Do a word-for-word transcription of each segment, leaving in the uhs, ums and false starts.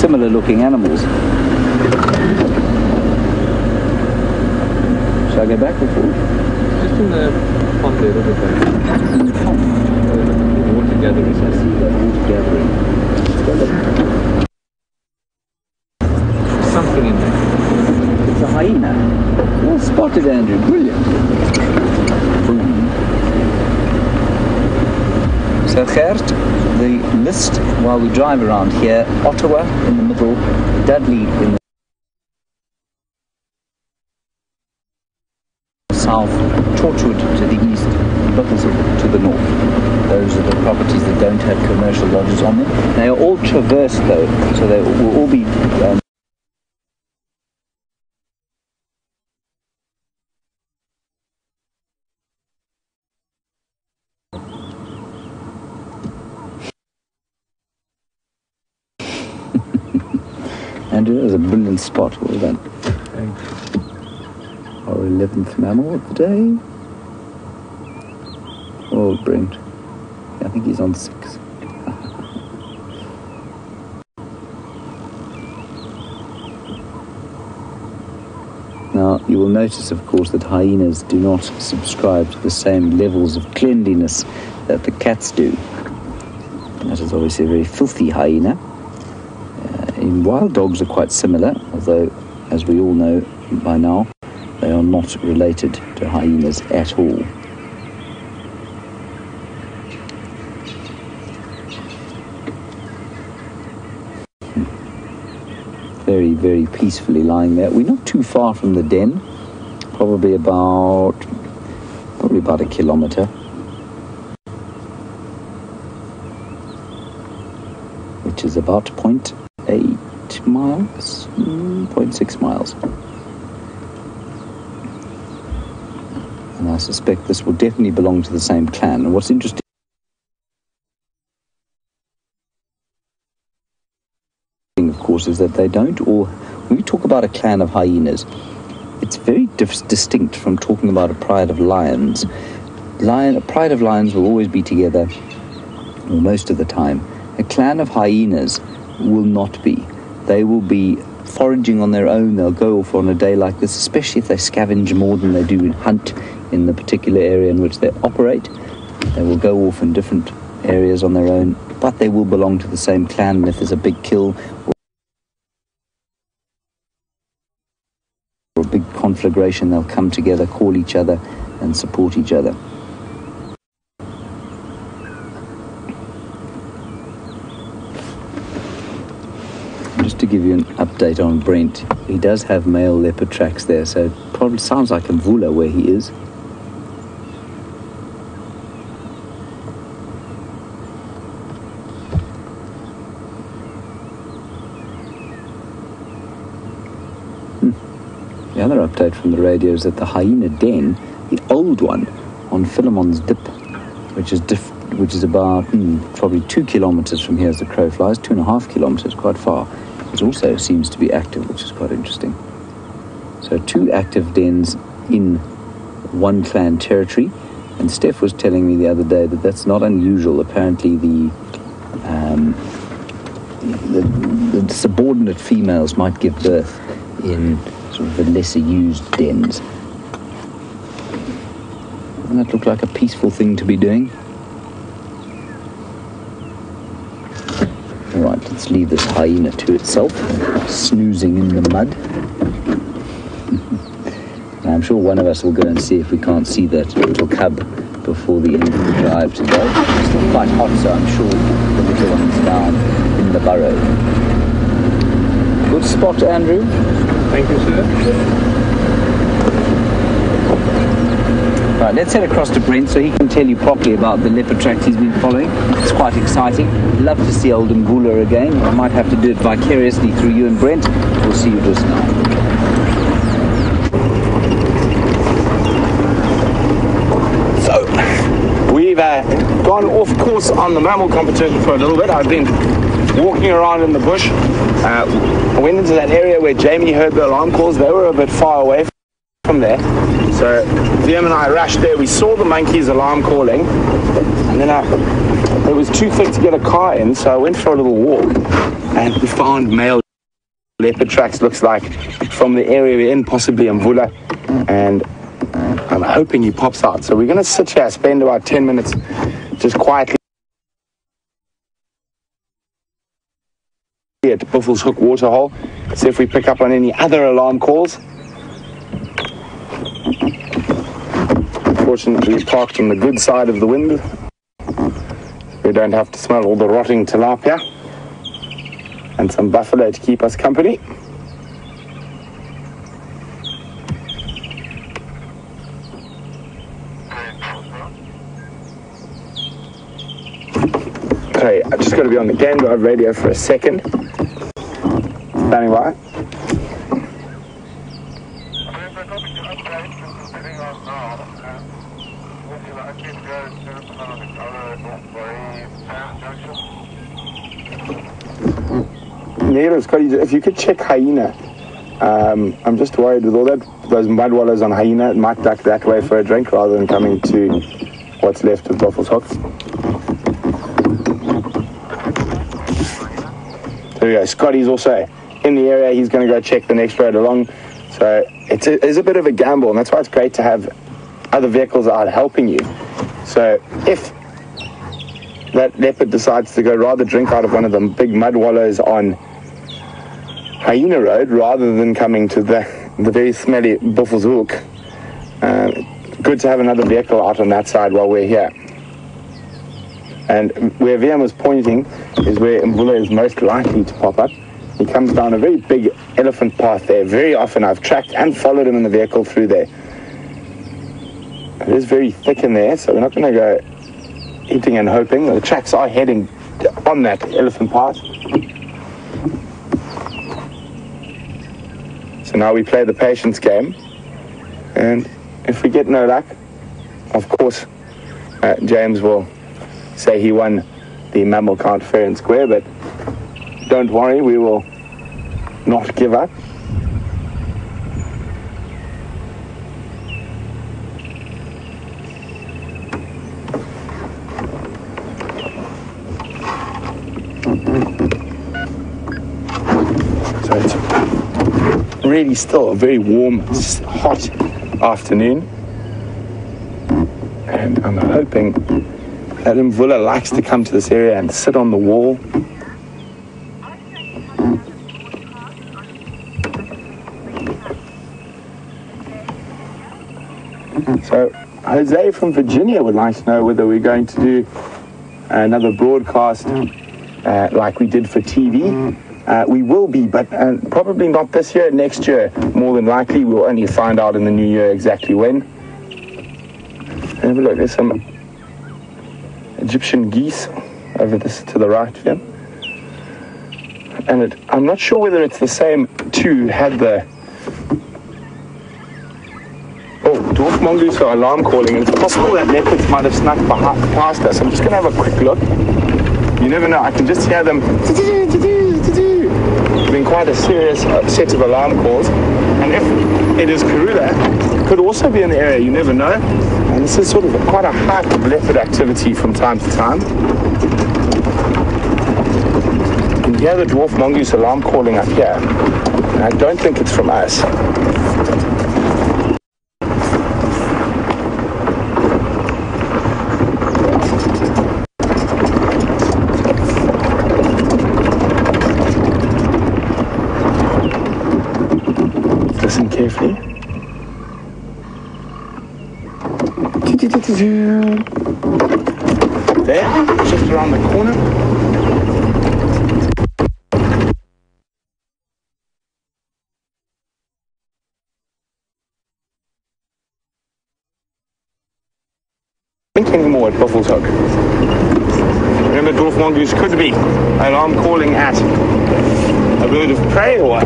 similar looking animals. Shall I go back or forward? Just in the pond there, look at that. In the pond? Uh, the water gathering. I see that water gathering. Something in there. It's a hyena. Well spotted, Andrew. Brilliant. Boom. So Gert, the list while we drive around here, Ottawa in the middle, Dudley in the south, Torchwood to the east, Buckelshoek to the north. Those are the properties that don't have commercial lodges on them. They are all traversed though, so they will all be um, Andrew, that was a brilliant spot. Well done. Thanks. Our eleventh mammal of the day. Oh, Brent. I think he's on six. Now, you will notice, of course, that hyenas do not subscribe to the same levels of cleanliness that the cats do. That is obviously a very filthy hyena. In wild dogs are quite similar, although, as we all know by now, they are not related to hyenas at all. Very, very peacefully lying there. We're not too far from the den, probably about, probably about a kilometre. Which is about point eight miles, mm, point six miles. And I suspect this will definitely belong to the same clan. And what's interesting, of course, is that they don't all, when we talk about a clan of hyenas, it's very dif- distinct from talking about a pride of lions. Lion, a pride of lions will always be together, or most of the time. A clan of hyenas will not be. They will be foraging on their own. They'll go off on a day like this, especially if they scavenge more than they do in hunt in the particular area in which they operate. They will go off in different areas on their own, but they will belong to the same clan. And if there's a big kill or a big conflagration, they'll come together, call each other, and support each other. Just to give you an update on Brent, he does have male leopard tracks there, so it probably sounds like a Mvula where he is. Hmm. The other update from the radio is that the hyena den, the old one, on Philemon's Dip, which is diff- which is about hmm, probably two kilometres from here as the crow flies, two and a half kilometres, quite far. It also seems to be active, which is quite interesting. So two active dens in one clan territory, and Steph was telling me the other day that that's not unusual. Apparently the um, the, the subordinate females might give birth in sort of the lesser used dens. Doesn't that look like a peaceful thing to be doing? Right, let's leave this hyena to itself, snoozing in the mud. I'm sure one of us will go and see if we can't see that little cub before the end of the drive today. It's still quite hot, so I'm sure the little one's down in the burrow. Good spot, Andrew. Thank you, sir. Right, let's head across to Brent so he can tell you properly about the leopard tracks he's been following. It's quite exciting. Love to see old Mvula again. I might have to do it vicariously through you and Brent. We'll see you just now. So, we've uh, gone off course on the mammal competition for a little bit. I've been walking around in the bush. Uh, I went into that area where Jamie heard the alarm calls. They were a bit far away from there. So Liam and I rushed there. We saw the monkeys alarm calling, and then I it was too thick to get a car in, so I went for a little walk, and we found male leopard tracks, looks like, from the area we're in, possibly Mvula, and I'm hoping he pops out. So we're going to sit here, spend about ten minutes just quietly at Buffalo's Hook waterhole, see if we pick up on any other alarm calls. Fortunately, we parked on the good side of the wind. We don't have to smell all the rotting tilapia, and some buffalo to keep us company. Okay, I've just got to be on the game guard radio for a second. Standing by. Yeah, Scotty, if you could check hyena. Um, I'm just worried with all that, those mud wallows on hyena, it might duck that way for a drink rather than coming to what's left of Buffalo's Hook. There we go. Scotty's also in the area. He's going to go check the next road along. So it's a, it's a bit of a gamble, and that's why it's great to have other vehicles out helping you. So if that leopard decides to go rather drink out of one of the big mud wallows on Hyena Road rather than coming to the, the very smelly Buffalo's Hook, uh, good to have another vehicle out on that side while we're here. And where V M was pointing is where Mvula is most likely to pop up. He comes down a very big elephant path there. Very often I've tracked and followed him in the vehicle through there. It is very thick in there, so we're not going to go hitting and hoping. The tracks are heading on that elephant path. So now we play the patience game. And if we get no luck, of course, uh, James will say he won the mammal count fair and square, but don't worry, we will not give up. So it's really still a very warm, hot afternoon, and I'm hoping that Mvula likes to come to this area and sit on the wall. So Jose from Virginia would like to know whether we're going to do another broadcast uh, like we did for T V. Uh, we will be, but uh, probably not this year, next year. More than likely, we'll only find out in the new year exactly when. Have a look, there's some Egyptian geese over this to the right here. And it, I'm not sure whether it's the same two who had the... Oh, dwarf mongoose are alarm calling. And it's possible that leopards might have snuck behind, past us. I'm just going to have a quick look. You never know, I can just hear them giving quite a serious uh, set of alarm calls. And if it is Karula, it could also be in the area, you never know. And this is sort of quite a hype of leopard activity from time to time. You can hear the dwarf mongoose alarm calling up here. And I don't think it's from us. Listen carefully. There, just around the corner. Think anymore at Buffalo's Hook. Remember, dwarf mongoose could be alarm calling at a bird of prey or what?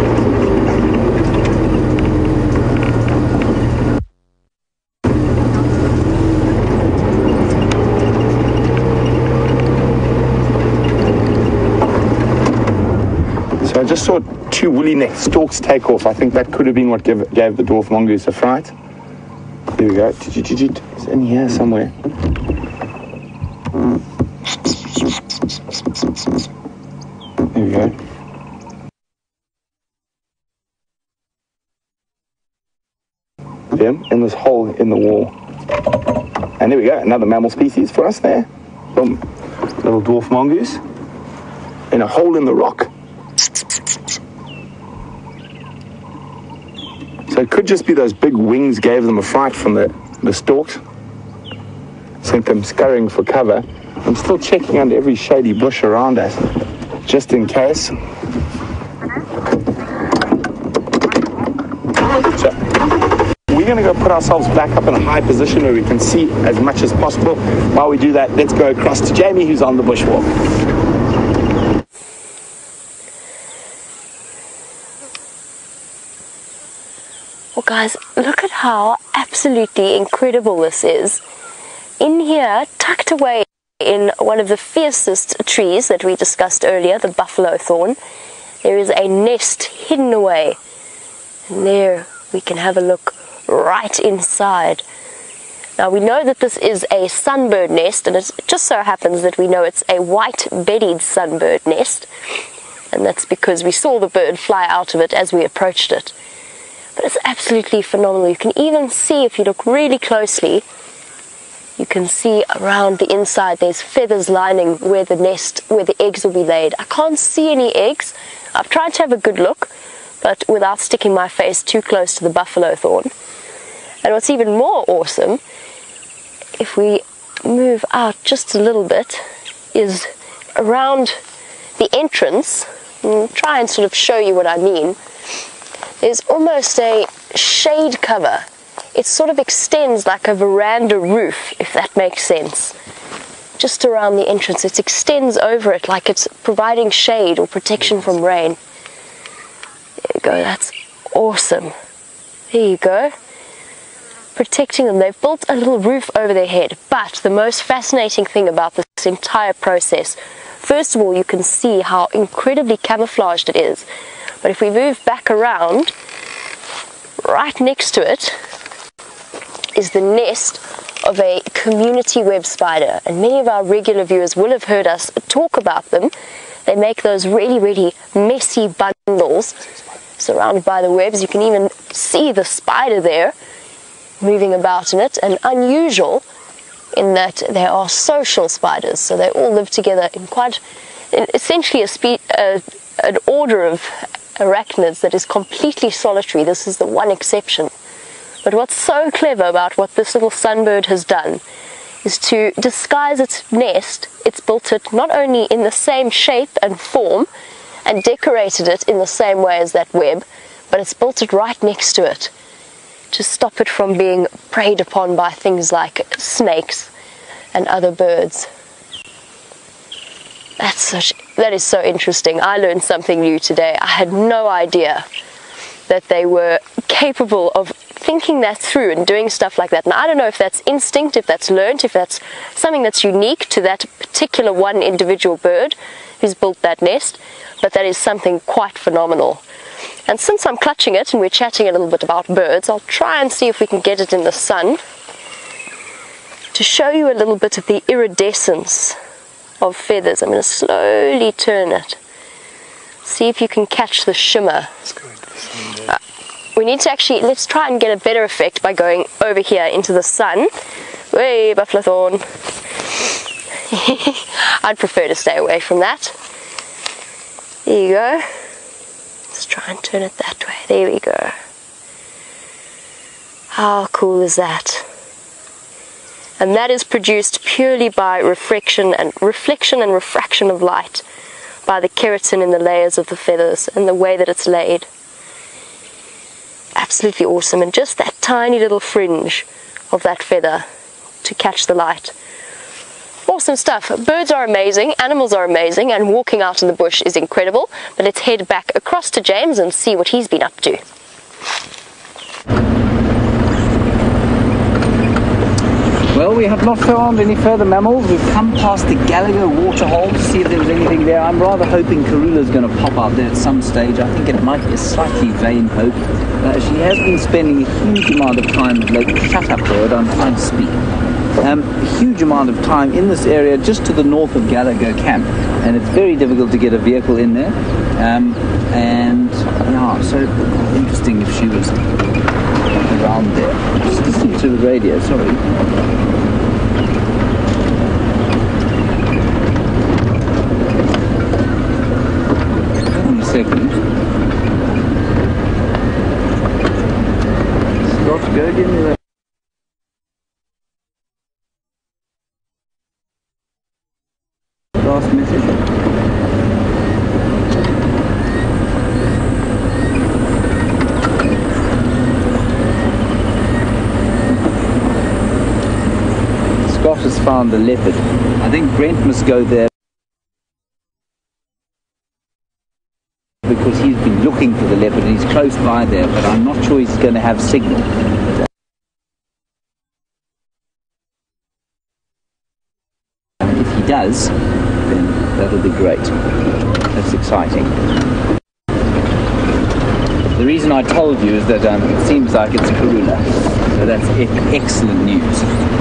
So I just saw two woolly-necked storks take off. I think that could have been what gave, gave the dwarf mongoose a fright. There we go. It's in here somewhere. we go. Them in this hole in the wall. And there we go, another mammal species for us there. Boom. Little dwarf mongoose in a hole in the rock. So it could just be those big wings gave them a fright from the, the stalks. Sent them scurrying for cover. I'm still checking under every shady bush around us, just in case. So, we're going to go put ourselves back up in a high position where we can see as much as possible. While we do that, let's go across to Jamie, who's on the bushwalk. Well guys, look at how absolutely incredible this is. In here, tucked away in one of the fiercest trees that we discussed earlier, the buffalo thorn, there is a nest hidden away. And there we can have a look right inside. Now we know that this is a sunbird nest, and it just so happens that we know it's a white-bellied sunbird nest, and that's because we saw the bird fly out of it as we approached it. But it's absolutely phenomenal. You can even see, if you look really closely, you can see around the inside there's feathers lining where the nest, where the eggs will be laid. I can't see any eggs. I've tried to have a good look, but without sticking my face too close to the buffalo thorn. And what's even more awesome, if we move out just a little bit, is around the entrance, and try and sort of show you what I mean, there's almost a shade cover. It sort of extends like a veranda roof, if that makes sense. Just around the entrance, it extends over it like it's providing shade or protection from rain. There you go, that's awesome. There you go. Protecting them. They've built a little roof over their head. But the most fascinating thing about this entire process, first of all, you can see how incredibly camouflaged it is. But if we move back around, right next to it is the nest of a community web spider. And many of our regular viewers will have heard us talk about them. They make those really, really messy bundles surrounded by the webs. You can even see the spider there moving about in it, and unusual in that they are social spiders. So they all live together in quite, in essentially a spe uh, an order of arachnids that is completely solitary. This is the one exception. But what's so clever about what this little sunbird has done is to disguise its nest. It's built it not only in the same shape and form and decorated it in the same way as that web, but it's built it right next to it to stop it from being preyed upon by things like snakes and other birds. That's such, that is so interesting. I learned something new today. I had no idea that they were capable of thinking that through and doing stuff like that. And I don't know if that's instinct, if that's learned, if that's something that's unique to that particular one individual bird who's built that nest, but that is something quite phenomenal. And since I'm clutching it and we're chatting a little bit about birds, I'll try and see if we can get it in the sun to show you a little bit of the iridescence of feathers. I'm going to slowly turn it. See if you can catch the shimmer. Let's go into the sun, uh, we need to actually, let's try and get a better effect by going over here into the sun. Way, buffalo thorn. I'd prefer to stay away from that. There you go. Let's try and turn it that way. There we go. How cool is that? And that is produced purely by reflection and reflection and refraction of light, by the keratin in the layers of the feathers and the way that it's laid. Absolutely awesome. And just that tiny little fringe of that feather to catch the light. Awesome stuff. Birds are amazing, animals are amazing, and walking out in the bush is incredible. But let's head back across to James and see what he's been up to. Well, we have not found any further mammals. We've come past the Gallagher waterhole to see if there was anything there. I'm rather hoping Karula's going to pop out there at some stage. I think it might be a slightly vain hope. Uh, she has been spending a huge amount of time at Lake Shut Up Bird on high speed. um, a huge amount of time in this area just to the north of Gallagher Camp, and it's very difficult to get a vehicle in there. Um, and yeah, so interesting if she was around there. Just listening to the radio, sorry. Hold on a second. Scott, go give me that. Last message. Scott has found the leopard. I think Brent must go there because he's been looking for the leopard and he's close by there, but I'm not sure he's going to have signal. If he does, then that'll be great. That's exciting. The reason I told you is that um, it seems like it's Karula, so that's e excellent news.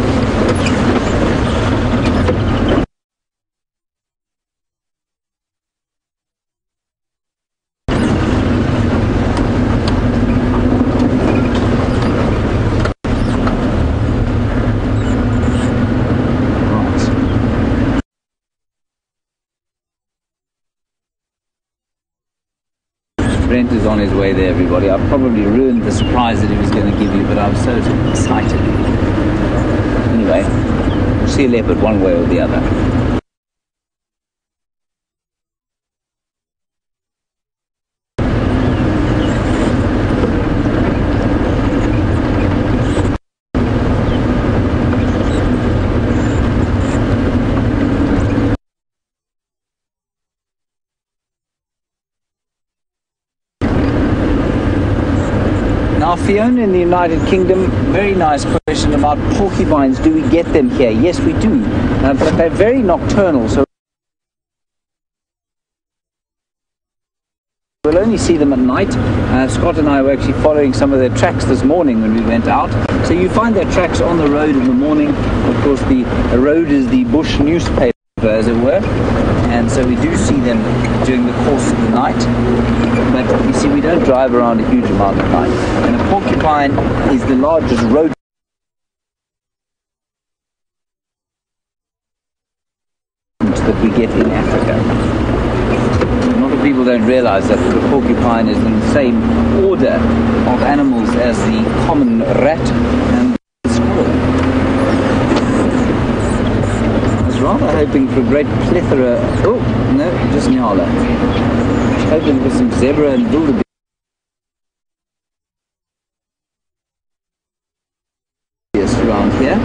Brent is on his way there, everybody. I've probably ruined the surprise that he was going to give you, but I was so excited. Anyway, we'll see a leopard one way or the other. Now, Fiona in the United Kingdom, very nice question about porcupines. Do we get them here? Yes, we do, uh, but they're very nocturnal, so we'll only see them at night. Uh, Scott and I were actually following some of their tracks this morning when we went out. So you find their tracks on the road in the morning. Of course, the, the road is the bush newspaper, as it were, and so we do see them during the course of the night. But you see, we don't drive around a huge amount at night. And a porcupine is the largest rodent that we get in Africa. A lot of people don't realize that the porcupine is in the same order of animals as the common rat and the squirrel. I was rather hoping for a great plethora. Oh, no, just Nyala. Hoping for some zebra and wildebeest around here.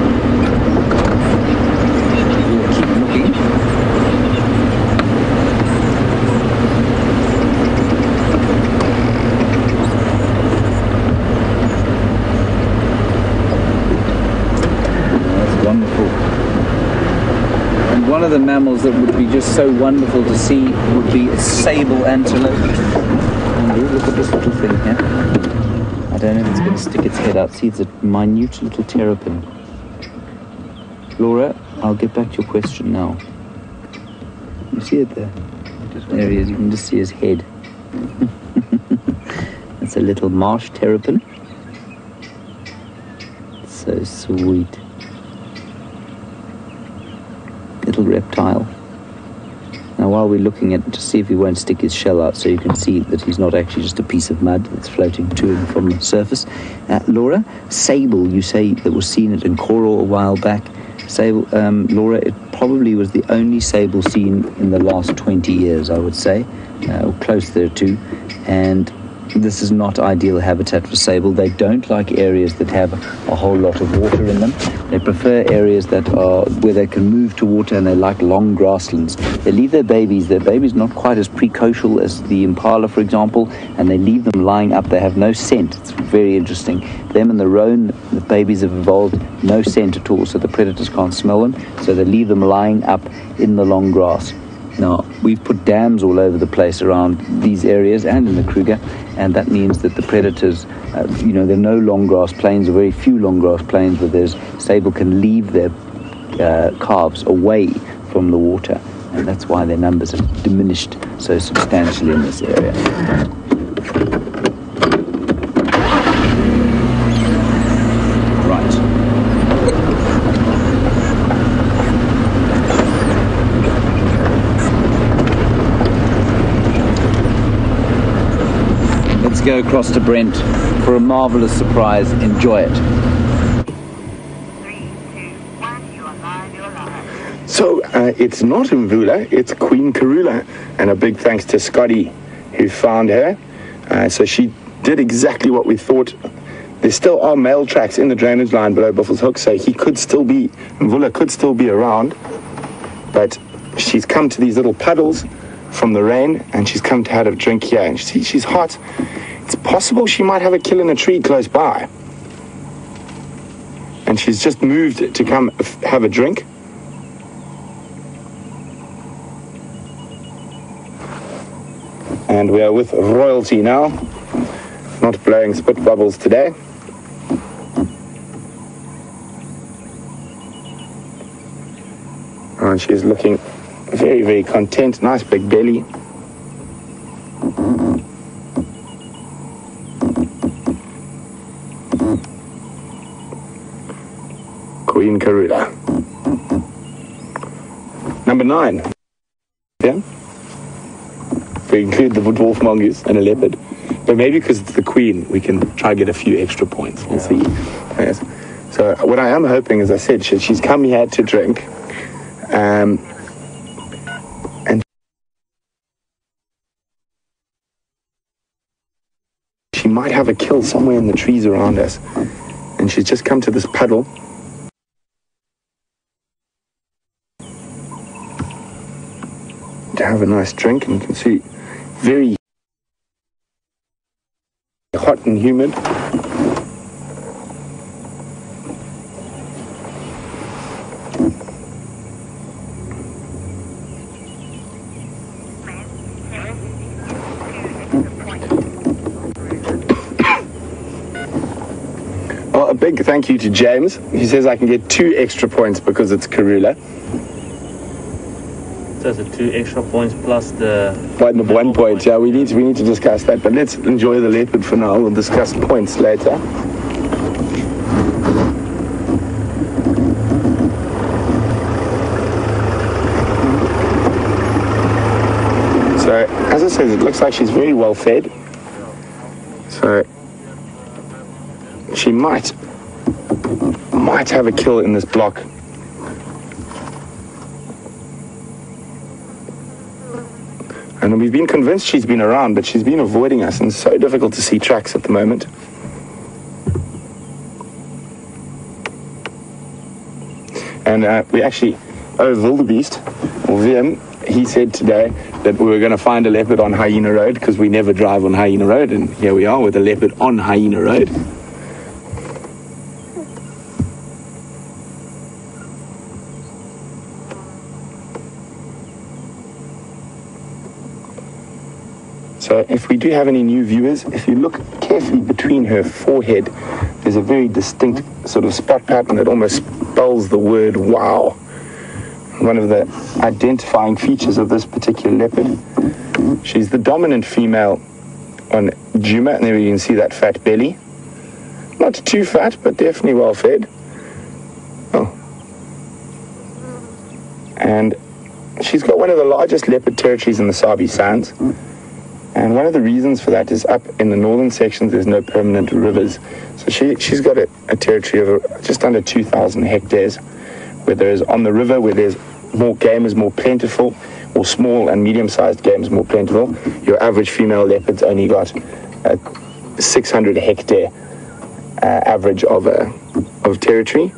We'll keep looking. That's wonderful. And one of the mammals that would be just so wonderful to see would be a sable antelope. And look at this little thing here. I don't know if it's going to stick its head out. See, it's a minute little terrapin. Laura, I'll get back to your question now. You see it there? There he is. You can just see his head. That's a little marsh terrapin. So sweet. Little reptile. Now while we're looking at, to see if he won't stick his shell out, so you can see that he's not actually just a piece of mud that's floating to and from the surface. Uh, Laura, sable, you say that was seen at Nkoro a while back. Sable, um, Laura, it probably was the only sable seen in the last twenty years, I would say, uh, or close thereto. And this is not ideal habitat for sable. They don't like areas that have a whole lot of water in them. They prefer areas that are where they can move to water, and they like long grasslands. They leave their babies. Their babies not quite as precocial as the impala, for example, and they leave them lying up. They have no scent. It's very interesting. Them and the roan, the babies have evolved no scent at all, so the predators can't smell them. So they leave them lying up in the long grass. Now, we've put dams all over the place around these areas and in the Kruger, and that means that the predators, uh, you know, there are no long grass plains, or very few long grass plains where there's sable can leave their uh, calves away from the water, and that's why their numbers have diminished so substantially in this area. Go across to Brent for a marvelous surprise. Enjoy it. So uh, it's not Mvula, it's Queen Karula, and a big thanks to Scotty who found her. Uh, so she did exactly what we thought. There still are male tracks in the drainage line below Buffalo's Hook, so he could still be, Mvula could still be around, but she's come to these little puddles from the rain, and she's come to have a drink here, and she, she's hot. It's possible she might have a kill in a tree close by. And she's just moved to come f- have a drink. And we are with royalty now. Not blowing spit bubbles today. And she's looking very, very content. Nice big belly. Queen Karula. Number nine. Yeah. We include the dwarf mongoose and a leopard. But maybe because it's the queen, we can try to get a few extra points. We'll see. Yes. So what I am hoping, as I said, she, she's come here to drink. Um, and she might have a kill somewhere in the trees around us. And she's just come to this puddle. To have a nice drink, and you can see very hot and humid. Well, a big thank you to James. He says I can get two extra points because it's Karula. So the two extra points plus the One, one point, yeah, we need to, we need to discuss that, but let's enjoy the leopard for now. We'll discuss points later. So, as I said, it looks like she's very well fed. So, she might, might have a kill in this block. And we've been convinced she's been around, but she's been avoiding us, and it's so difficult to see tracks at the moment. And uh, we actually, oh, Wildebeest, or Vim, he said today that we were going to find a leopard on Hyena Road, because we never drive on Hyena Road, and here we are with a leopard on Hyena Road. So if we do have any new viewers, if you look carefully between her forehead, there's a very distinct sort of spot pattern that almost spells the word wow. One of the identifying features of this particular leopard. She's the dominant female on Djuma, and there you can see that fat belly. Not too fat, but definitely well fed. Oh. And she's got one of the largest leopard territories in the Sabi Sands. And one of the reasons for that is up in the northern sections, there's no permanent rivers. So she, she's got a, a territory of just under two thousand hectares, where there's on the river, where there's more game is more plentiful, or small and medium-sized game is more plentiful. Your average female leopard's only got a six hundred hectare uh, average of, uh, of territory.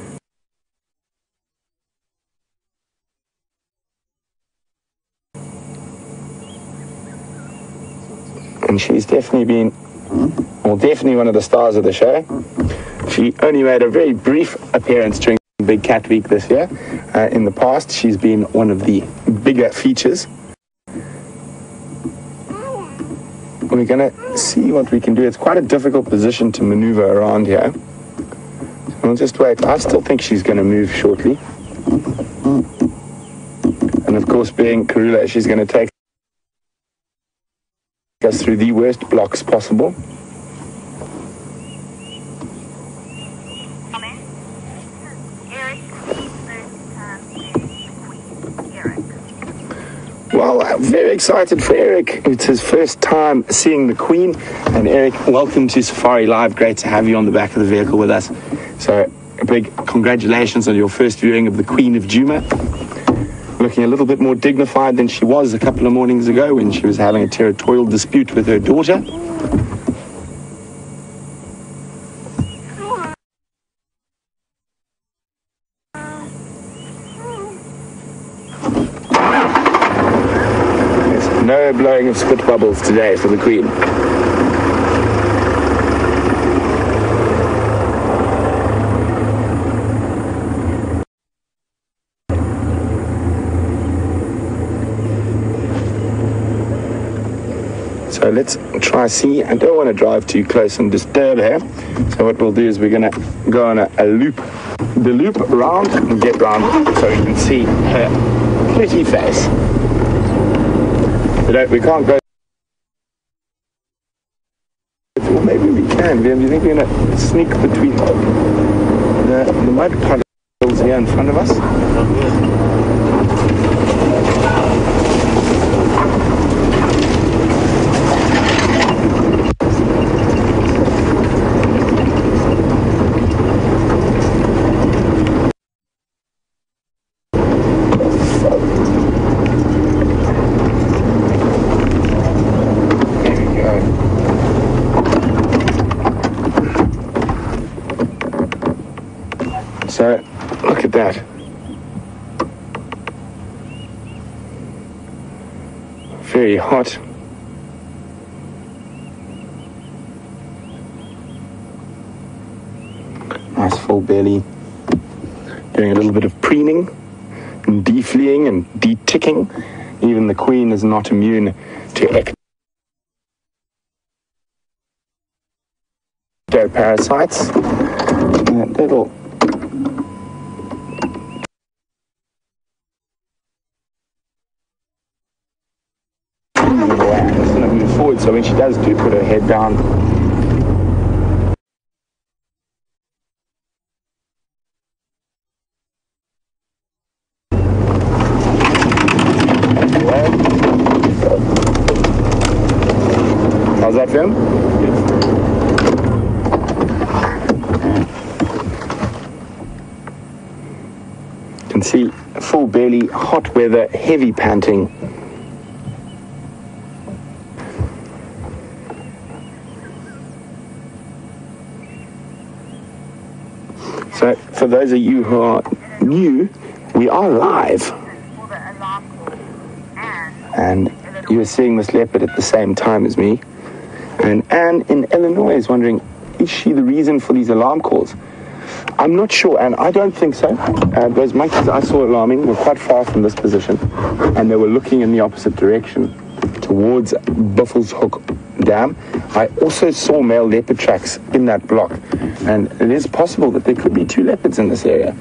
And she's definitely been, well, definitely one of the stars of the show. She only made a very brief appearance during Big Cat Week this year. Uh, in the past, she's been one of the bigger features. We're going to see what we can do. It's quite a difficult position to maneuver around here. We'll just wait. I still think she's going to move shortly. And of course, being Karula, she's going to take us through the worst blocks possible. Well, I'm very excited for Eric. It's his first time seeing the Queen. And Eric, welcome to Safari Live. Great to have you on the back of the vehicle with us. So, a big congratulations on your first viewing of the Queen of Djuma. Looking a little bit more dignified than she was a couple of mornings ago when she was having a territorial dispute with her daughter. There's no blowing of spit bubbles today for the Queen. So let's try see. I don't want to drive too close and disturb her. So what we'll do is we're going to go on a, a loop, the loop around and get round so we can see her pretty face. We, don't, we can't go. Or maybe we can. Do you think we're going to sneak between the, the mud puddles here in front of us? So, look at that. Very hot. Nice full belly. Doing a little bit of preening and defleeing and deticking. Even the Queen is not immune to ectoparasites. That little forward, so when she does do put her head down, how's that feel? You can see full belly, hot weather, heavy panting. So, for those of you who are new, we are live. And you are seeing this leopard at the same time as me. And Anne in Illinois is wondering, is she the reason for these alarm calls? I'm not sure, and I don't think so. Uh, those monkeys I saw alarming were quite far from this position, and they were looking in the opposite direction towards Buffelshoek Dam. I also saw male leopard tracks in that block, and it is possible that there could be two leopards in this area.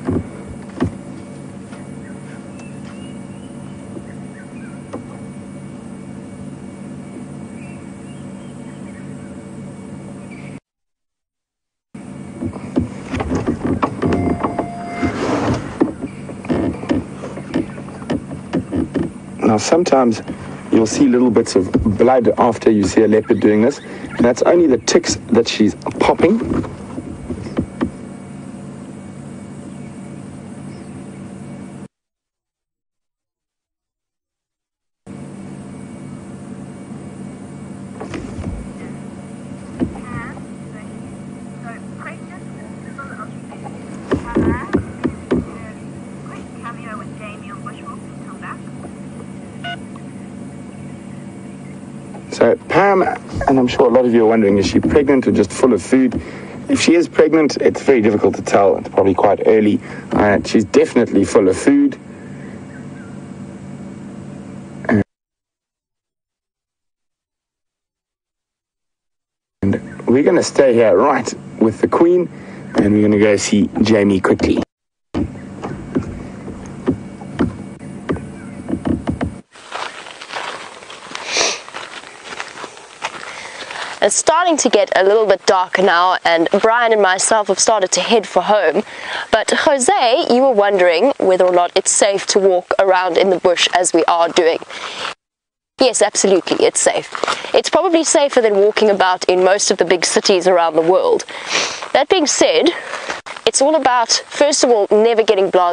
Now sometimes you'll see little bits of blood after you see a leopard doing this, and that's only the ticks that she's popping. So Pam, and I'm sure a lot of you are wondering, is she pregnant or just full of food? if she is pregnant, it's very difficult to tell. It's probably quite early. Uh, she's definitely full of food. And we're going to stay here right with the Queen, and we're going to go see Jamie quickly. It's starting to get a little bit darker now, and Brian and myself have started to head for home. But Jose, you were wondering whether or not it's safe to walk around in the bush as we are doing. Yes, absolutely, it's safe. It's probably safer than walking about in most of the big cities around the world. That being said, it's all about, first of all, never getting blasé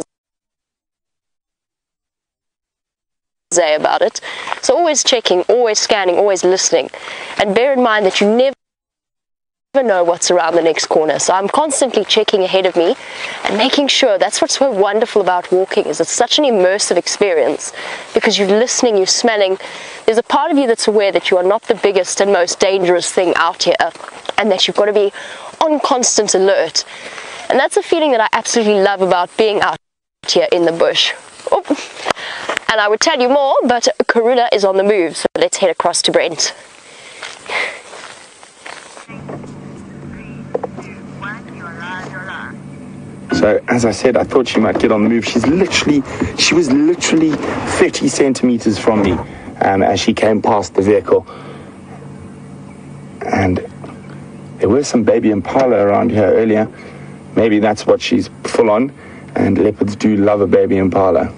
about it. So always checking, always scanning, always listening. And bear in mind that you never know what's around the next corner. So I'm constantly checking ahead of me and making sure. That's what's so wonderful about walking, is it's such an immersive experience, because you're listening, you're smelling. There's a part of you that's aware that you are not the biggest and most dangerous thing out here, and that you've got to be on constant alert. And that's a feeling that I absolutely love about being out here in the bush. Oh. And I would tell you more, but Karula is on the move, so let's head across to Brent. So, as I said, I thought she might get on the move. She's literally, she was literally thirty centimeters from me um, as she came past the vehicle. And there were some baby impala around here earlier. Maybe that's what she's full on. And leopards do love a baby impala.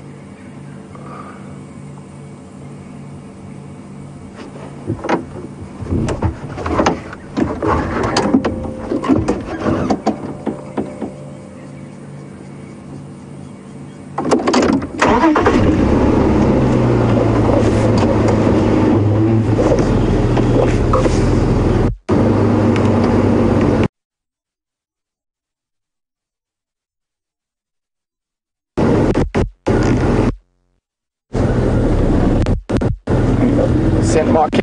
Scent marking.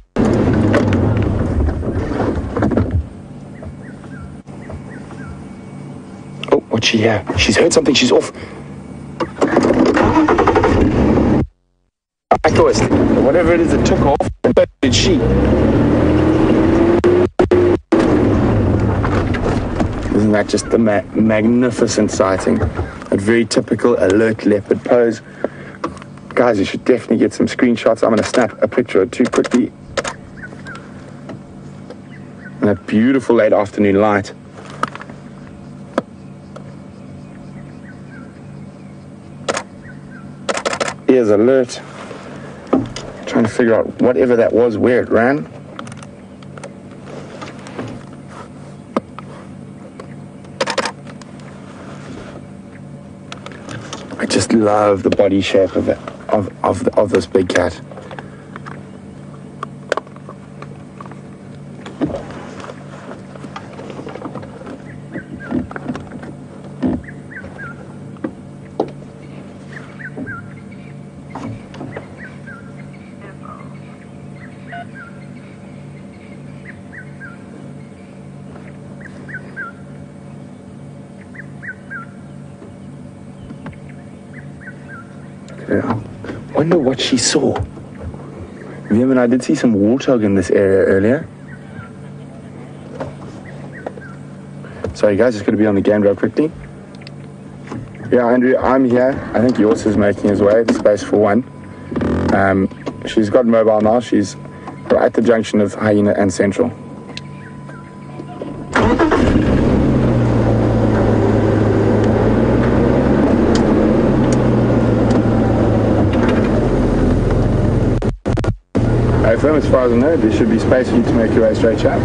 Oh, what's she here? She's heard something. She's off. I thought whatever it is, it took off, and so did she. Isn't that just a ma magnificent sighting? A very typical alert leopard pose. Guys, you should definitely get some screenshots. I'm going to snap a picture or two quickly. And that beautiful late afternoon light. Ears alert. Trying to figure out whatever that was, where it ran. I just love the body shape of it. Of, of, of this big cat. Yeah. Wonder what she saw. Liam and I did see some warthog in this area earlier. Sorry guys, just going to be on the game real quickly. Yeah, Andrew, I'm here. I think yours is making his way. Space for one. Um, she's got mobile now. She's at the junction of Hyena and Central. As far as I know, there should be space for you to make your way straight up.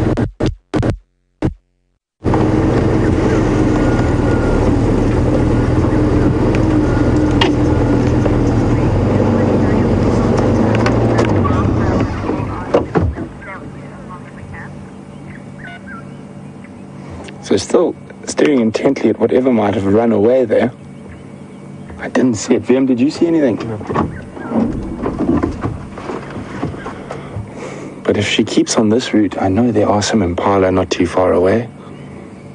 So still staring intently at whatever might have run away there. I didn't see it. Vim, did you see anything? But if she keeps on this route, I know there are some impala not too far away.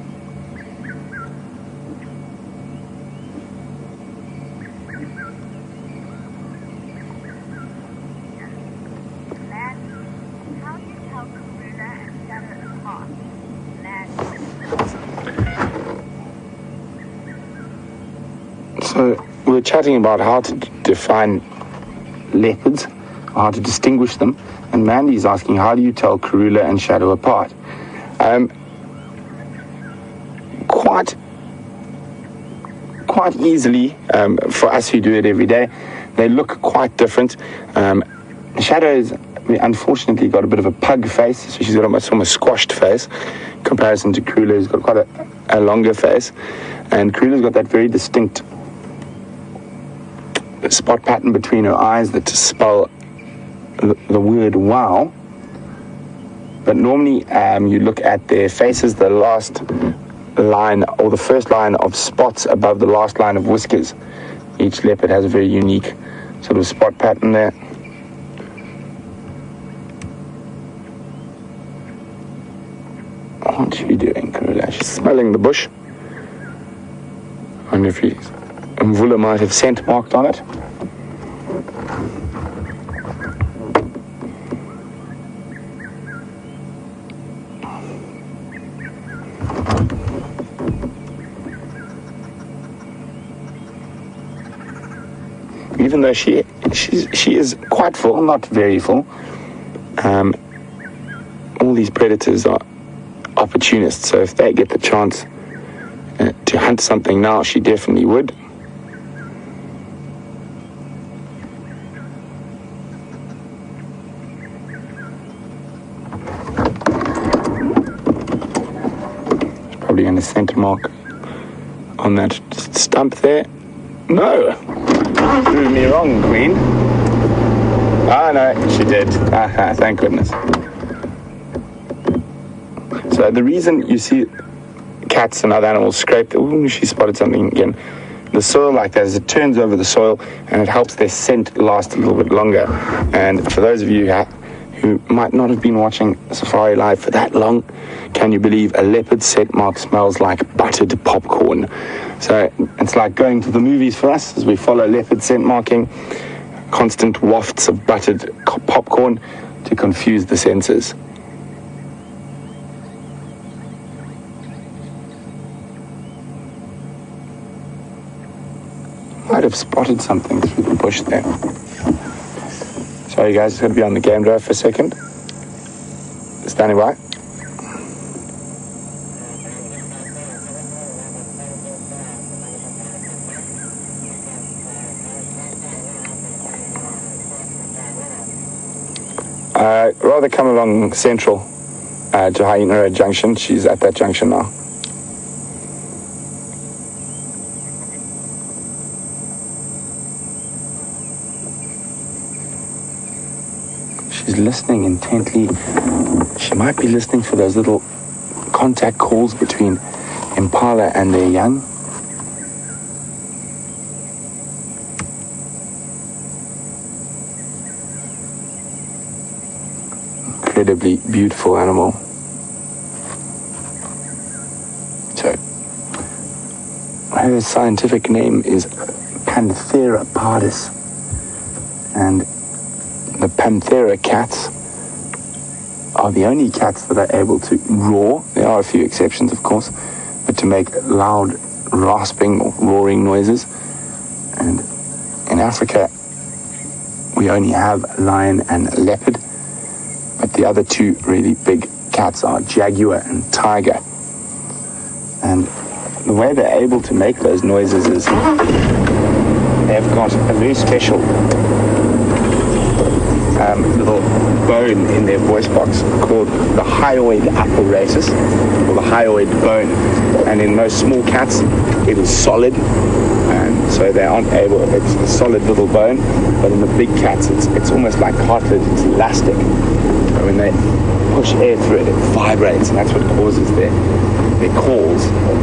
So we were chatting about how to d- define leopards, how to distinguish them, and Mandy's asking, how do you tell Karula and Shadow apart? Um, quite, quite easily, um, for us who do it every day. They look quite different. Um, Shadow is, unfortunately, got a bit of a pug face, so she's got a much more squashed face in comparison to Karula, who's got quite a, a longer face. And Karula's got that very distinct spot pattern between her eyes that to spell the, the word wow. But normally um, you look at their faces, the last line or the first line of spots above the last line of whiskers. Each leopard has a very unique sort of spot pattern there. What's she doing, Karula? She's smelling the bush. I wonder if he's Mvula might have scent marked on it. Even though she she's, she is quite full, not very full, um, all these predators are opportunists, so if they get the chance uh, to hunt something now, she definitely would. Going to center mark on that stump there. No, threw me wrong, Queen. Ah, no, she did. Ah, thank goodness. So the reason you see cats and other animals scrape, ooh, she spotted something again. The soil like that, as it turns over the soil, and it helps their scent last a little bit longer. And for those of you who who might not have been watching Safari Live for that long, can you believe a leopard scent mark smells like buttered popcorn? So it's like going to the movies for us as we follow leopard scent marking, constant wafts of buttered popcorn to confuse the senses. Might have spotted something through the bush there. Sorry guys, it's going to be on the game drive for a second. Standing by. Uh, rather come along central uh, to Hyena Road Junction. She's at that junction now. She's listening intently. She might be listening for those little contact calls between impala and their young. Incredibly beautiful animal. So, her scientific name is Panthera pardus, and the Panthera cats are the only cats that are able to roar. There are a few exceptions, of course, but to make loud rasping or roaring noises. And in Africa, we only have lion and leopard, but the other two really big cats are jaguar and tiger. And the way they're able to make those noises is they've got a very special Um, little bone in their voice box called the hyoid apparatus, or the hyoid bone. And in most small cats, it is solid, and so they aren't able, it's a solid little bone, but in the big cats, it's it's almost like cartilage, it's elastic. So when they push air through it, it vibrates, and that's what causes their, their calls.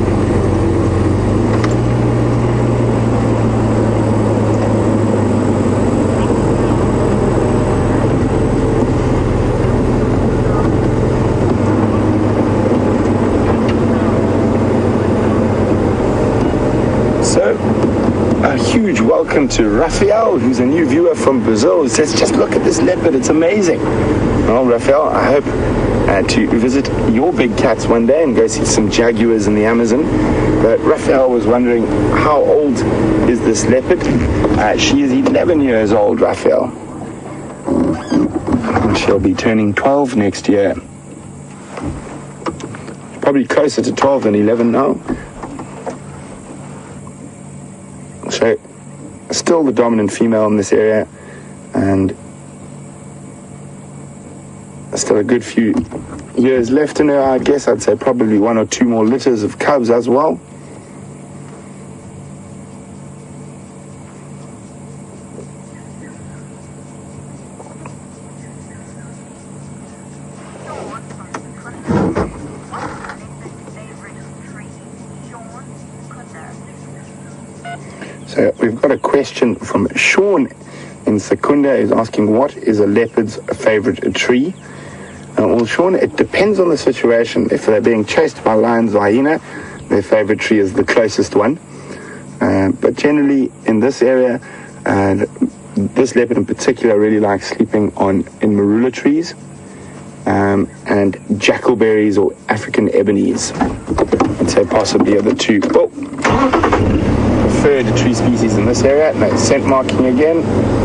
A huge welcome to Raphael, who's a new viewer from Brazil, who says, just look at this leopard, it's amazing. Well, Raphael, I hope uh, to visit your big cats one day and go see some jaguars in the Amazon. But Raphael was wondering, how old is this leopard? Uh, she is eleven years old, Raphael. And she'll be turning twelve next year. Probably closer to twelve than eleven now. So, still the dominant female in this area, and still a good few years left in her. I guess I'd say probably one or two more litters of cubs as well. So we've got a question from Sean in Secunda. He's asking, what is a leopard's favorite tree? Uh, well, Sean, it depends on the situation. If they're being chased by lions or hyena, their favorite tree is the closest one. Uh, but generally in this area, uh, this leopard in particular really likes sleeping on in marula trees um, and jackalberries or African ebonies. I'd say possibly are the two. Oh. Preferred tree species in this area. No scent marking again.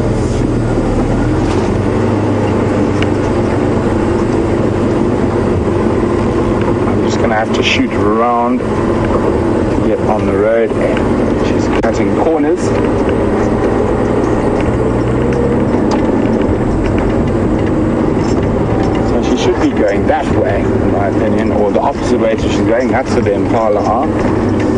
I'm just going to have to shoot around to get on the road, and she's cutting corners. So she should be going that way, in my opinion, or the opposite way to she's going. That's where the impala are.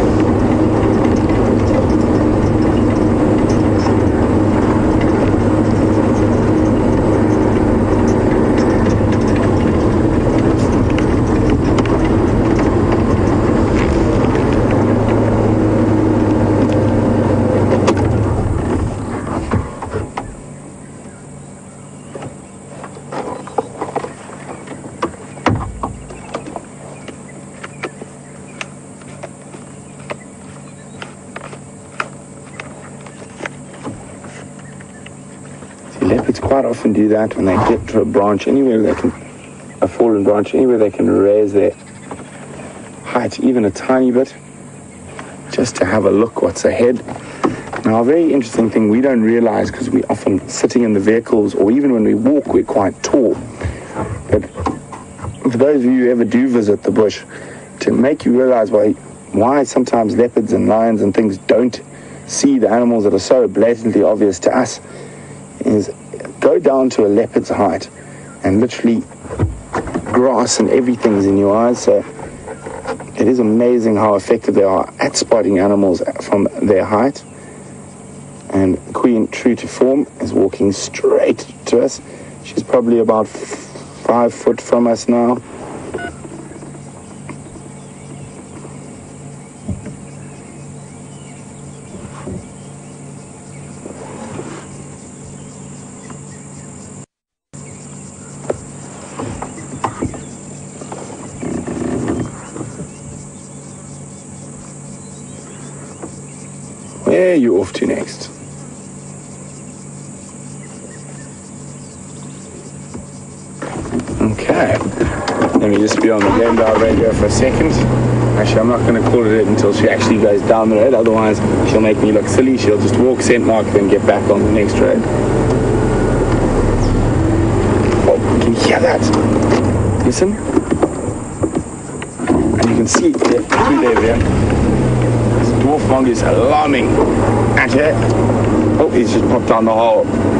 Leopards quite often do that when they get to a branch, anywhere they can, a fallen branch, anywhere they can raise their height even a tiny bit, just to have a look what's ahead. Now, a very interesting thing we don't realize, because we often sitting in the vehicles, or even when we walk, we're quite tall. But for those of you who ever do visit the bush, to make you realize why, why sometimes leopards and lions and things don't see the animals that are so blatantly obvious to us, is go down to a leopard's height and literally grass and everything's in your eyes. So it is amazing how effective they are at spotting animals from their height. And Queen, true to form, is walking straight to us. She's probably about five foot from us now. Where are you off to next? Okay. Let me just be on the game dial radio for a second. Actually, I'm not going to call it until she actually goes down the road. Otherwise, she'll make me look silly. She'll just walk, scent mark, then get back on the next road. Oh, can you hear that? Listen. And you can see it there, through there, there. Dwarf mongoose alarming at her. Oh, he's just popped down the hole.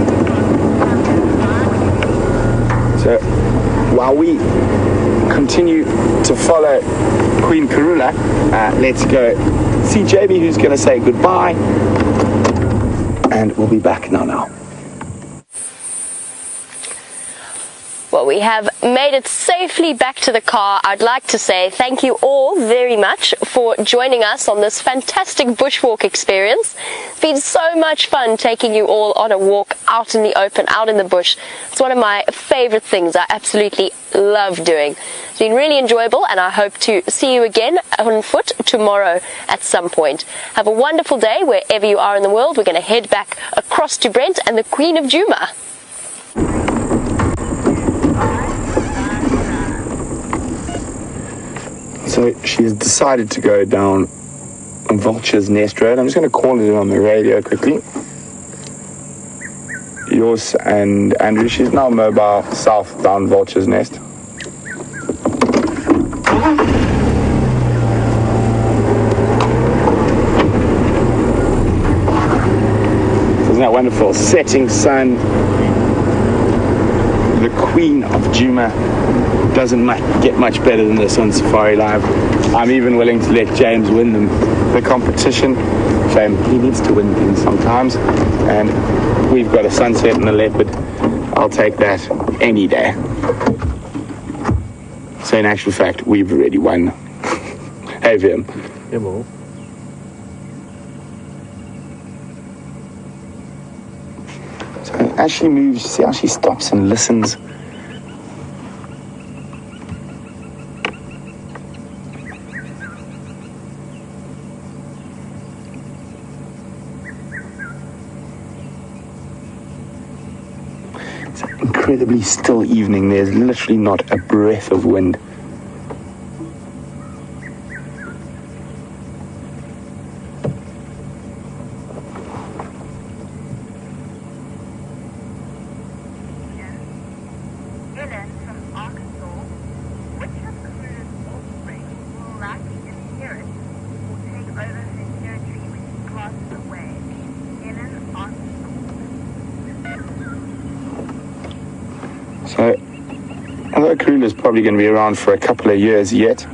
So while we continue to follow Queen Karula, uh, let's go see J B, who's going to say goodbye, and we'll be back now now. Well, we have made it safely back to the car. I'd like to say thank you all very much for joining us on this fantastic bushwalk experience. It's been so much fun taking you all on a walk out in the open, out in the bush. It's one of my favorite things. I absolutely love doing. It's been really enjoyable, and I hope to see you again on foot tomorrow at some point. Have a wonderful day wherever you are in the world. We're going to head back across to Brent and the Queen of Djuma. So she has decided to go down Vulture's Nest Road. I'm just going to call it on the radio quickly. Yours and Andrew, she's now mobile south down Vulture's Nest. Isn't that wonderful? Setting sun. The queen of Djuma. Doesn't much, get much better than this on Safari Live. I'm even willing to let James win them, the competition. Shame, he needs to win things sometimes. And we've got a sunset and a leopard. I'll take that any day. So in actual fact, we've already won. Hey, Vim. Yeah, well. So as she moves, see how she stops and listens. It's an incredibly still evening. There's literally not a breath of wind. So, although Karula is probably going to be around for a couple of years yet,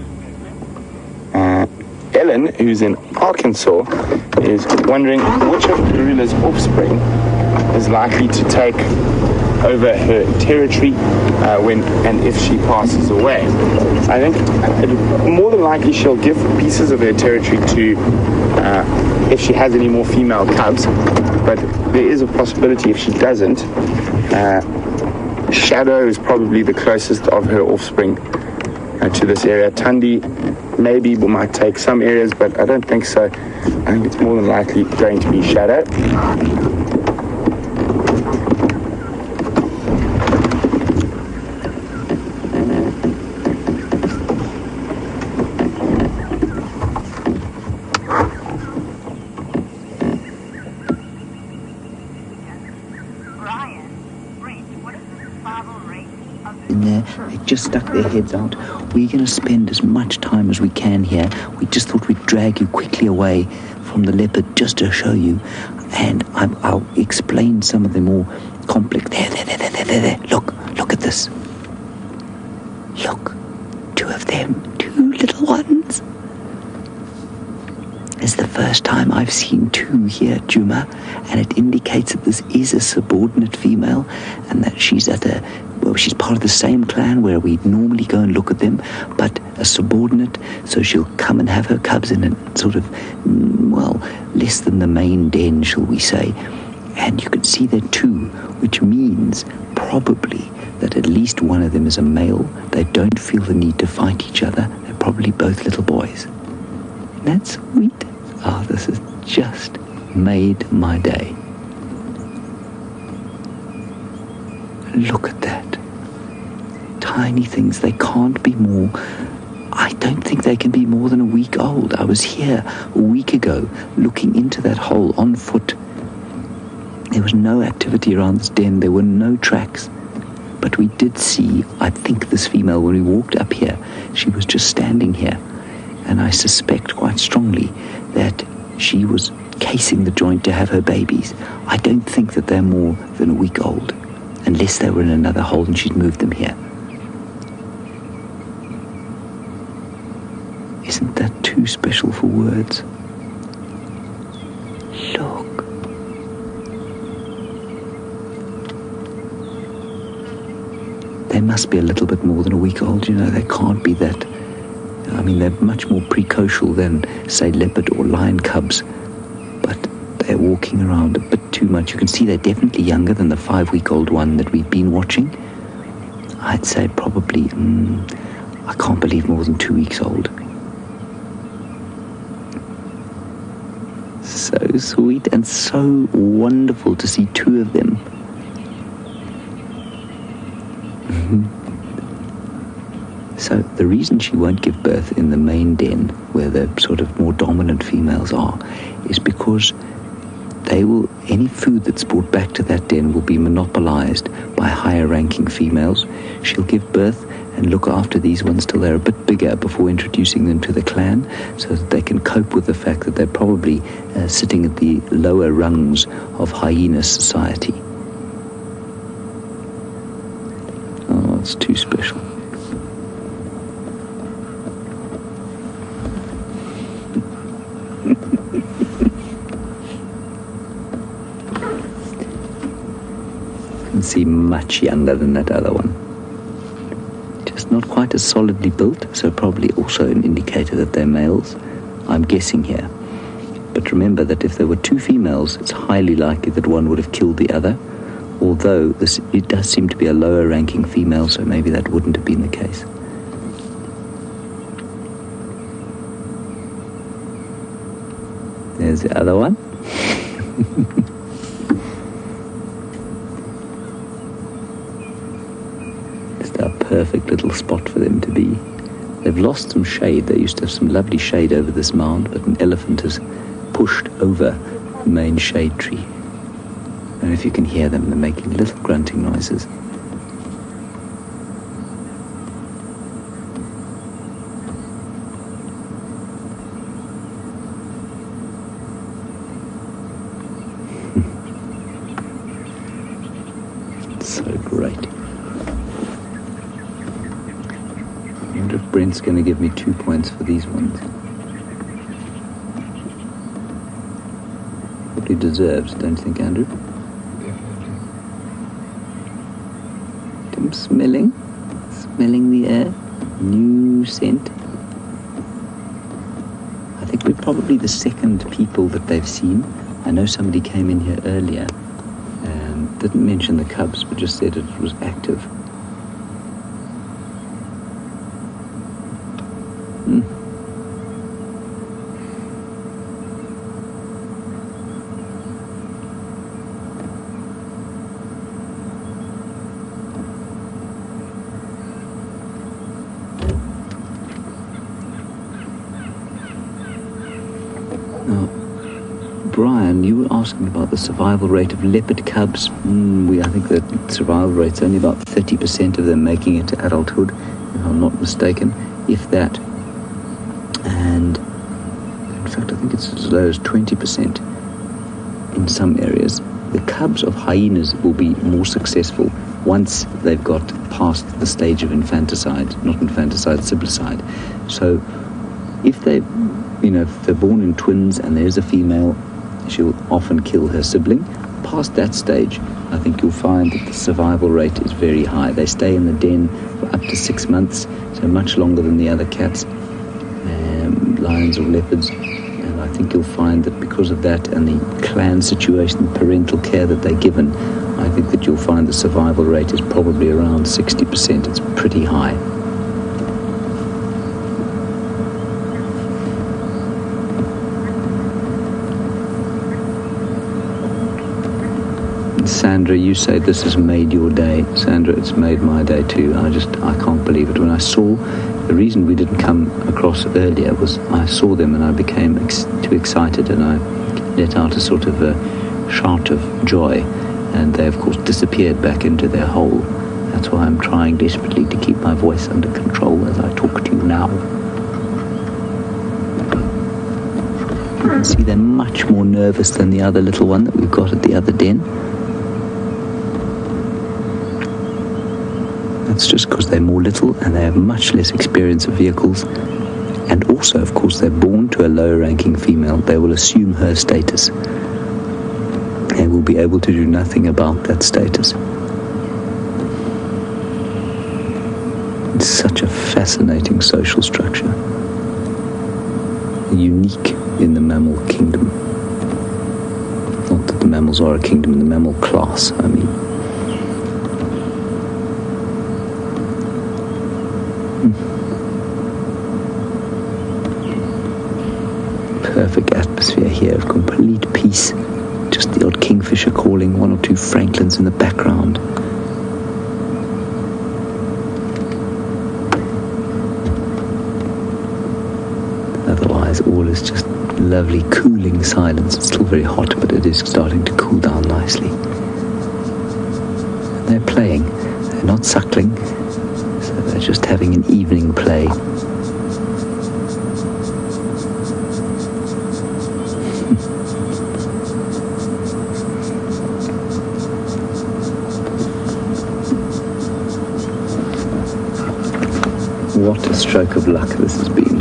uh, Ellen, who's in Arkansas, is wondering which of Karula's offspring is likely to take over her territory uh, when and if she passes away. I think uh, more than likely she'll give pieces of her territory to uh, if she has any more female cubs, but there is a possibility if she doesn't. Uh, Shadow is probably the closest of her offspring uh, to this area. Tundi maybe we might take some areas, but I don't think so. I think it's more than likely going to be Shadow. In there, they just stuck their heads out. We're going to spend as much time as we can here. We just thought we'd drag you quickly away from the leopard just to show you, and I'm, I'll explain some of the more complex. There, there, there, there, there, there, there. Look, look at this. Look, two of them, two little ones. It's the first time I've seen two here, Djuma, and it indicates that this is a subordinate female and that she's at a, well, she's part of the same clan where we normally go and look at them, but a subordinate, so she'll come and have her cubs in a sort of, well, less than the main den, shall we say. And you can see there two, which means probably that at least one of them is a male. They don't feel the need to fight each other. They're probably both little boys. That's sweet. Oh, this has just made my day. Look at that. Tiny things. They can't be more. I don't think they can be more than a week old. I was here a week ago looking into that hole on foot. There was no activity around this den. There were no tracks. But we did see, I think, this female, when we walked up here, she was just standing here. And I suspect quite strongly that she was casing the joint to have her babies. I don't think that they're more than a week old, unless they were in another hole and she'd moved them here. Isn't that too special for words? Look. They must be a little bit more than a week old, you know, they can't be that. I mean, they're much more precocial than, say, leopard or lion cubs, but they're walking around a bit too much. You can see they're definitely younger than the five-week-old one that we've been watching. I'd say probably, mm, I can't believe more than two weeks old. So sweet and so wonderful to see two of them. So So the reason she won't give birth in the main den, where the sort of more dominant females are, is because they will, any food that's brought back to that den will be monopolized by higher ranking females. She'll give birth and look after these ones till they're a bit bigger before introducing them to the clan, so that they can cope with the fact that they're probably uh, sitting at the lower rungs of hyena society. Oh, it's too special. Seem much younger than that other one. Just not quite as solidly built, so probably also an indicator that they're males, I'm guessing here. But remember that if there were two females, it's highly likely that one would have killed the other, although this, it does seem to be a lower ranking female, so maybe that wouldn't have been the case. There's the other one. Perfect little spot for them to be. They've lost some shade. They used to have some lovely shade over this mound, but an elephant has pushed over the main shade tree. I don't know if you can hear them. They're making little grunting noises. So great. I wonder if Brent's going to give me two points for these ones. Probably deserves, don't you think, Andrew? I'm smelling, smelling the air. New scent. I think we're probably the second people that they've seen. I know somebody came in here earlier and didn't mention the cubs, but just said it was active. Brian, you were asking about the survival rate of leopard cubs. Mm, we, I think the survival rate's only about thirty percent of them making it to adulthood, if I'm not mistaken, if that. And in fact, I think it's as low as twenty percent in some areas. The cubs of hyenas will be more successful once they've got past the stage of infanticide, not infanticide, siblicide. So if they, you know, if they're born in twins and there's a female, she'll often kill her sibling. Past that stage, I think you'll find that the survival rate is very high. They stay in the den for up to six months, so much longer than the other cats, um, lions or leopards. And I think you'll find that because of that and the clan situation, the parental care that they're given, I think that you'll find the survival rate is probably around sixty percent. It's pretty high. Sandra, you say this has made your day. Sandra, it's made my day too. I just, I can't believe it. When I saw, the reason we didn't come across earlier was I saw them and I became ex- too excited and I let out a sort of a shout of joy, and they of course disappeared back into their hole. That's why I'm trying desperately to keep my voice under control as I talk to you now. You can see they're much more nervous than the other little one that we've got at the other den. That's just because they're more little and they have much less experience of vehicles. And also, of course, they're born to a lower-ranking female. They will assume her status. They will be able to do nothing about that status. It's such a fascinating social structure. Unique in the mammal kingdom. Not that the mammals are a kingdom, in the mammal class, I mean. Perfect atmosphere here of complete peace. Just the odd kingfisher calling, one or two francolins in the background. It's all is just lovely, cooling silence. It's still very hot, but it is starting to cool down nicely. They're playing. They're not suckling, so they're just having an evening play. What a stroke of luck this has been.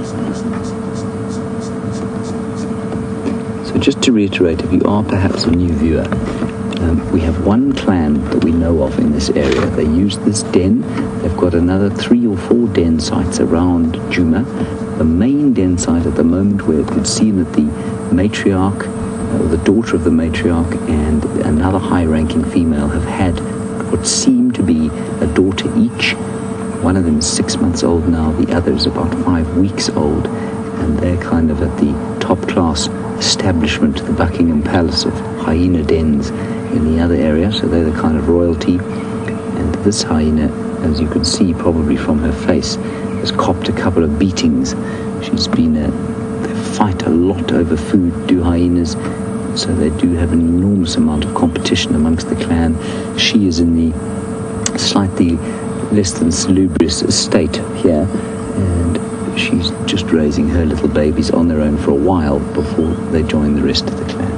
So just to reiterate, if you are perhaps a new viewer, um, we have one clan that we know of in this area. They use this den. They've got another three or four den sites around Djuma. The main den site at the moment, where it would seem that the matriarch, or the daughter of the matriarch, and another high-ranking female have had what seem to be a daughter each. One of them is six months old now, the other is about five weeks old, and they're kind of at the top-class establishment, the Buckingham Palace of hyena dens in the other area, so they're the kind of royalty. And this hyena, as you can see probably from her face, has copped a couple of beatings. She's been a, they fight a lot over food, do hyenas, so they do have an enormous amount of competition amongst the clan. She is in the slightly less than salubrious estate here, and she's just raising her little babies on their own for a while before they join the rest of the clan.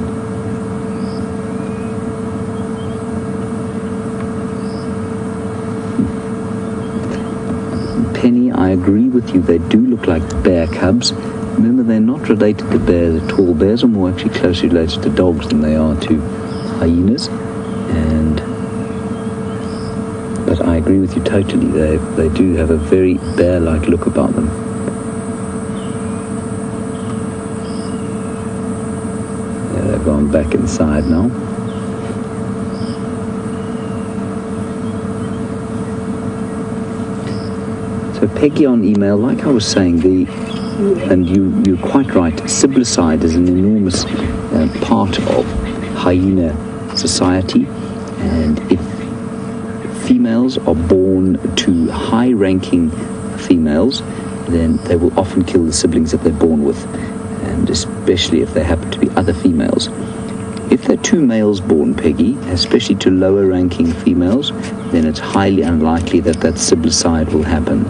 Penny, I agree with you, they do look like bear cubs. Remember, they're not related to bears at all. Bears are more actually closely related to dogs than they are to hyenas, and but I agree with you totally. They they do have a very bear-like look about them. Yeah, they've gone back inside now. So Peggy on email, like I was saying, the and you you're quite right. Siblicide is an enormous uh, part of hyena society, and if females are born to high-ranking females, then they will often kill the siblings that they're born with, and especially if they happen to be other females. If they're two males born, Peggy, especially to lower-ranking females, then it's highly unlikely that that siblicide will happen.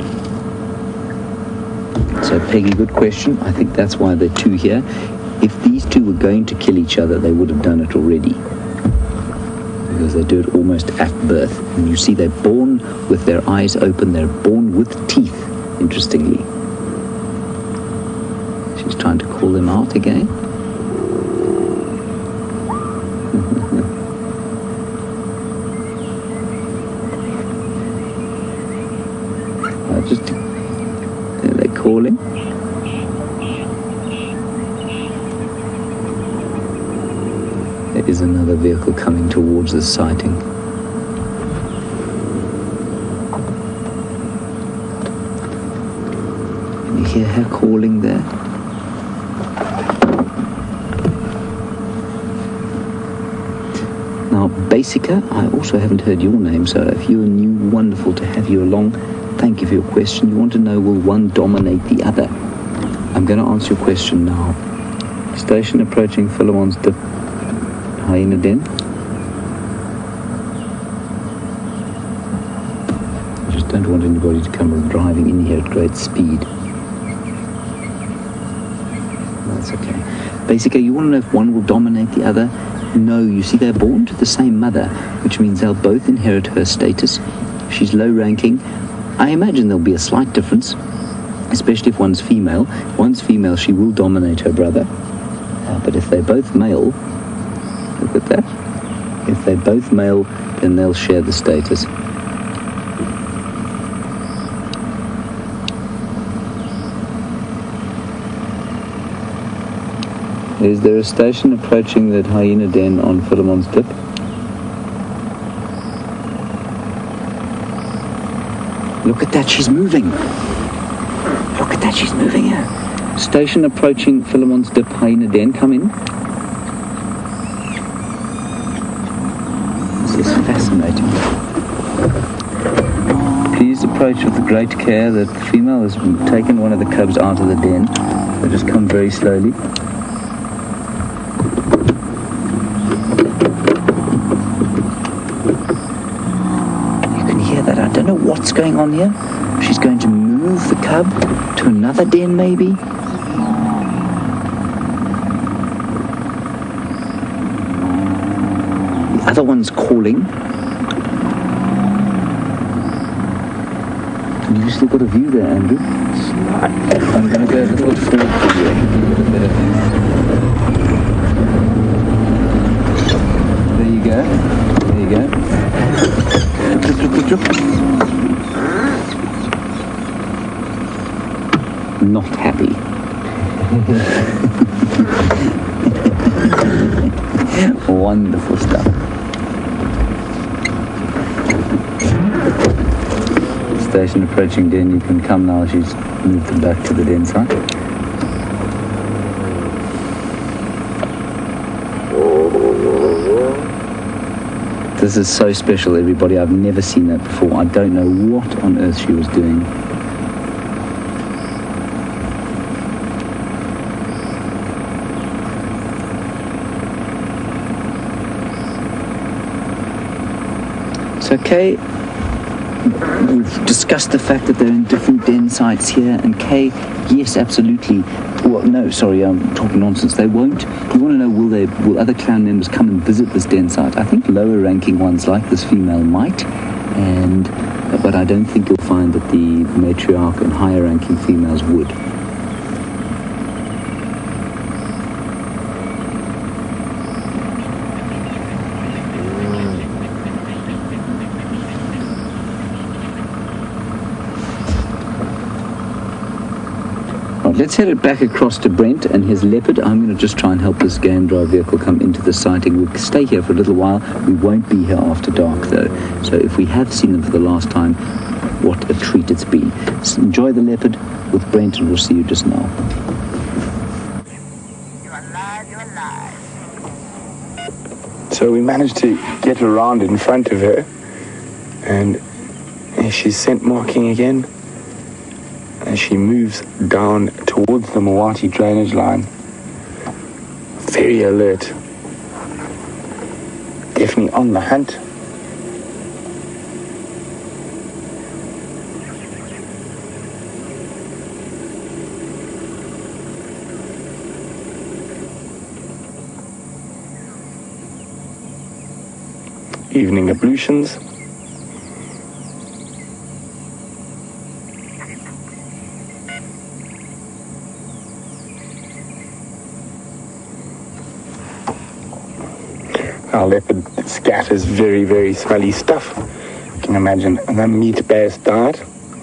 So, Peggy, good question. I think that's why there are two here. If these two were going to kill each other, they would have done it already, because they do it almost at birth. And you see they're born with their eyes open, they're born with teeth, interestingly. She's trying to call them out again. uh, just there they're calling. There is another vehicle coming towards this sighting. Can you hear her calling there? Now, Basica, I also haven't heard your name, so if you're new, wonderful to have you along. Thank you for your question. You want to know, will one dominate the other? I'm going to answer your question now. Station approaching Philemon's Dip. Hyena den. I just don't want anybody to come driving in here at great speed. That's okay. Basically, you want to know if one will dominate the other? No, you see, they're born to the same mother, which means they'll both inherit her status. She's low ranking. I imagine there'll be a slight difference, especially if one's female. If one's female, she will dominate her brother. Uh, but if they're both male, look at that. If they're both male, then they'll share the status. Is there a station approaching that hyena den on Philemon's Dip? Look at that, she's moving. Look at that, she's moving here. Station approaching Philemon's Dip, hyena den. Come in. This is fascinating. Please approach with great care. The female has taken one of the cubs out of the den. They just come very slowly. You can hear that. I don't know what's going on here. She's going to move the cub to another den, maybe. The other one's calling. You still got a view there, Andrew. I'm going to go a little bit forward for you. Get a better view. There you go. There you go. Look, look, look, look. Not happy. Wonderful stuff. Station approaching den. You can come now. She's moved them back to the den side. This is so special, everybody. I've never seen that before. I don't know what on earth she was doing. So, Kay, we've discussed the fact that they're in different den sites here, and Kay, yes, absolutely. Well, no, sorry, I'm talking nonsense. They won't. You want to know, will they? Will other clan members come and visit this den site? I think lower-ranking ones like this female might, and but I don't think you'll find that the matriarch and higher-ranking females would. Let's head it back across to Brent and his leopard. I'm going to just try and help this game drive vehicle come into the sighting. We'll stay here for a little while. We won't be here after dark, though. So if we have seen them for the last time, what a treat it's been. So enjoy the leopard with Brent, and we'll see you just now. You're alive, you're alive. So we managed to get around in front of her, and she's scent marking again. And she moves down towards the Mawati drainage line. Very alert. Definitely on the hunt. Evening ablutions. Our leopard scatters very, very smelly stuff. You can imagine the meat-based diet.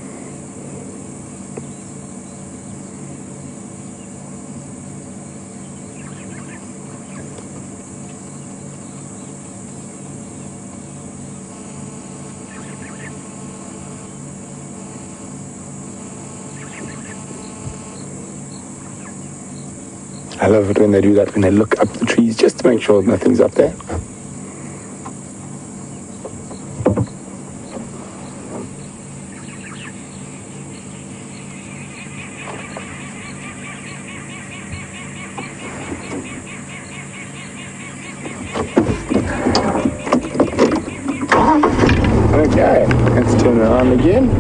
I love it when they do that, when they look up the trees just to make sure nothing's up there. Okay, let's turn around again.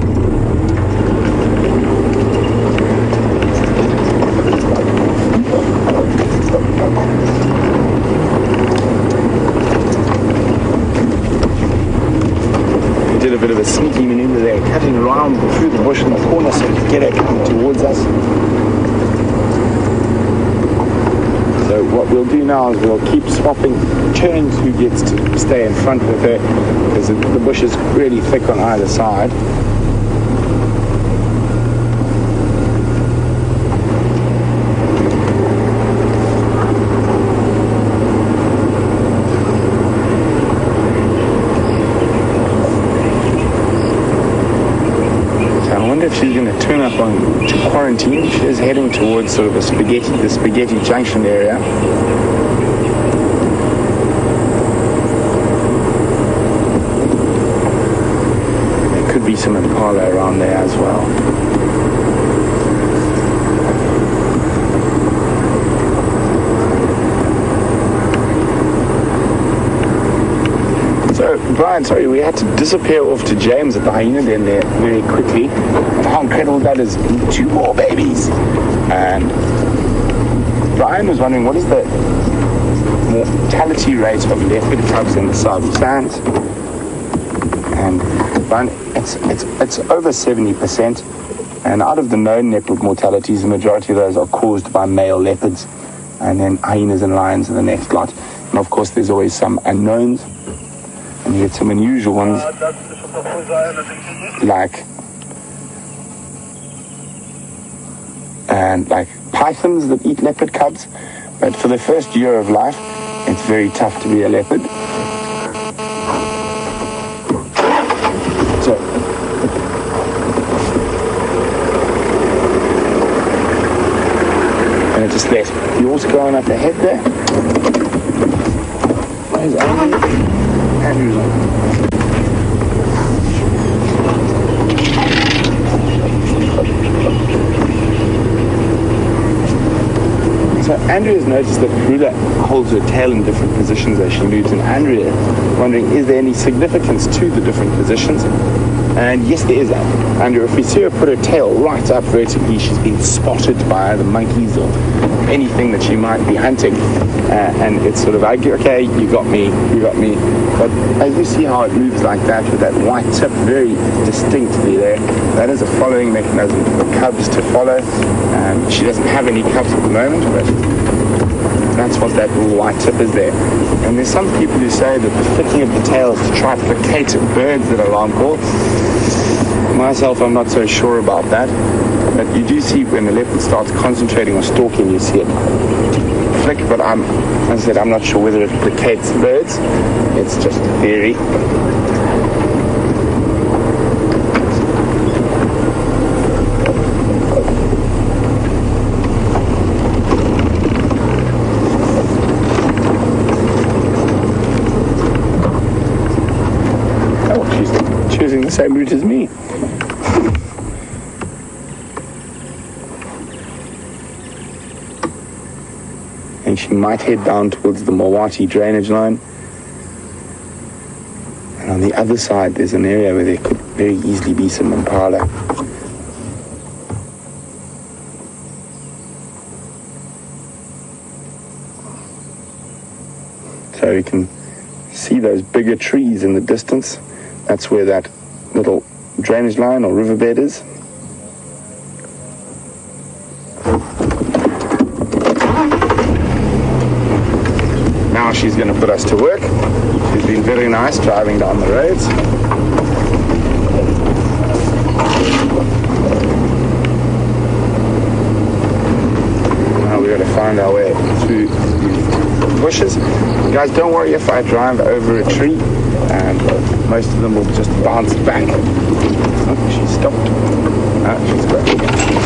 Did a bit of a sneaky maneuver there, cutting around through the bush in the corner so we could get her coming towards us. So what we'll do now is we'll keep swapping turns who gets to stay in front with her, because the bush is really thick on either side. She's going to turn up on to quarantine. She is heading towards sort of a spaghetti, the spaghetti junction area. There could be some impala around there as well. Brian, sorry, we had to disappear off to James at the hyena den there very quickly. And how incredible that is. Two more babies. And Brian was wondering, what is the mortality rate of leopard cubs in the Sabi Sands? And Brian, it's, it's, it's over seventy percent. And out of the known leopard mortalities, the majority of those are caused by male leopards. And then hyenas and lions are the next lot. And of course, there's always some unknowns. And you get some unusual ones, like and like pythons that eat leopard cubs. But for the first year of life, it's very tough to be a leopard. So, and it just let you also going up the head there. Where's Andrew? Andrew's on. So Andrea has noticed that Karula holds her tail in different positions as she moves, and Andrea wondering, is there any significance to the different positions? And yes, there is. Andrea, if we see her put her tail right up vertically, she's been spotted by the monkeys or anything that she might be hunting. Uh, and it's sort of like, okay, you got me, you got me. But as you see how it moves like that, with that white tip very distinctly there, that is a following mechanism for the cubs to follow. Um, she doesn't have any cubs at the moment, but that's what that little white tip is there. And there's some people who say that the flicking of the tail is to try to placate birds that are alarm called. Myself, I'm not so sure about that. But you do see when the leopard starts concentrating on stalking, you see it flick. But I'm, as I said, I'm not sure whether it placates birds. It's just a theory. Choosing the same route as me. And she might head down towards the Mawati drainage line. And on the other side, there's an area where there could very easily be some impala. So you can see those bigger trees in the distance. That's where that little drainage line or riverbed is. Now she's going to put us to work. She's been very nice driving down the roads. Now we've got to find our way through the bushes. Guys, don't worry if I drive over a tree. And uh, most of them will just bounce back. Oh, she stopped. Ah, she's back.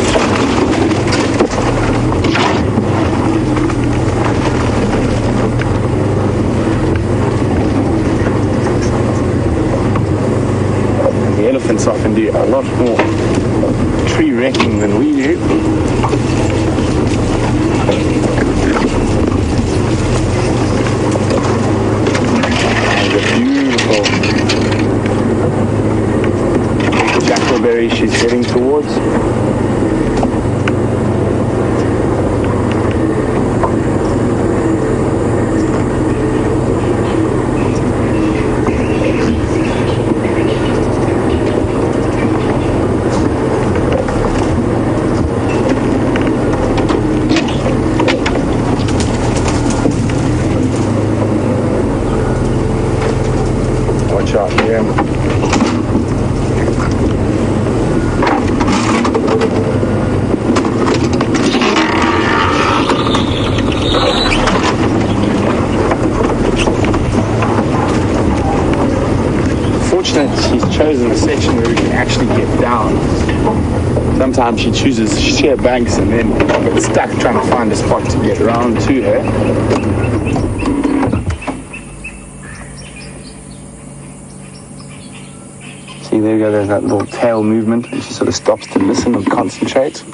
And the elephants often do a lot more tree wrecking than we do. Jackalberry she's heading towards. Watch out here. She's chosen a section where we can actually get down. Sometimes she chooses sheer banks and then gets stuck trying to find a spot to get around to her. See, there you go, there's that little tail movement, and she sort of stops to listen and concentrate.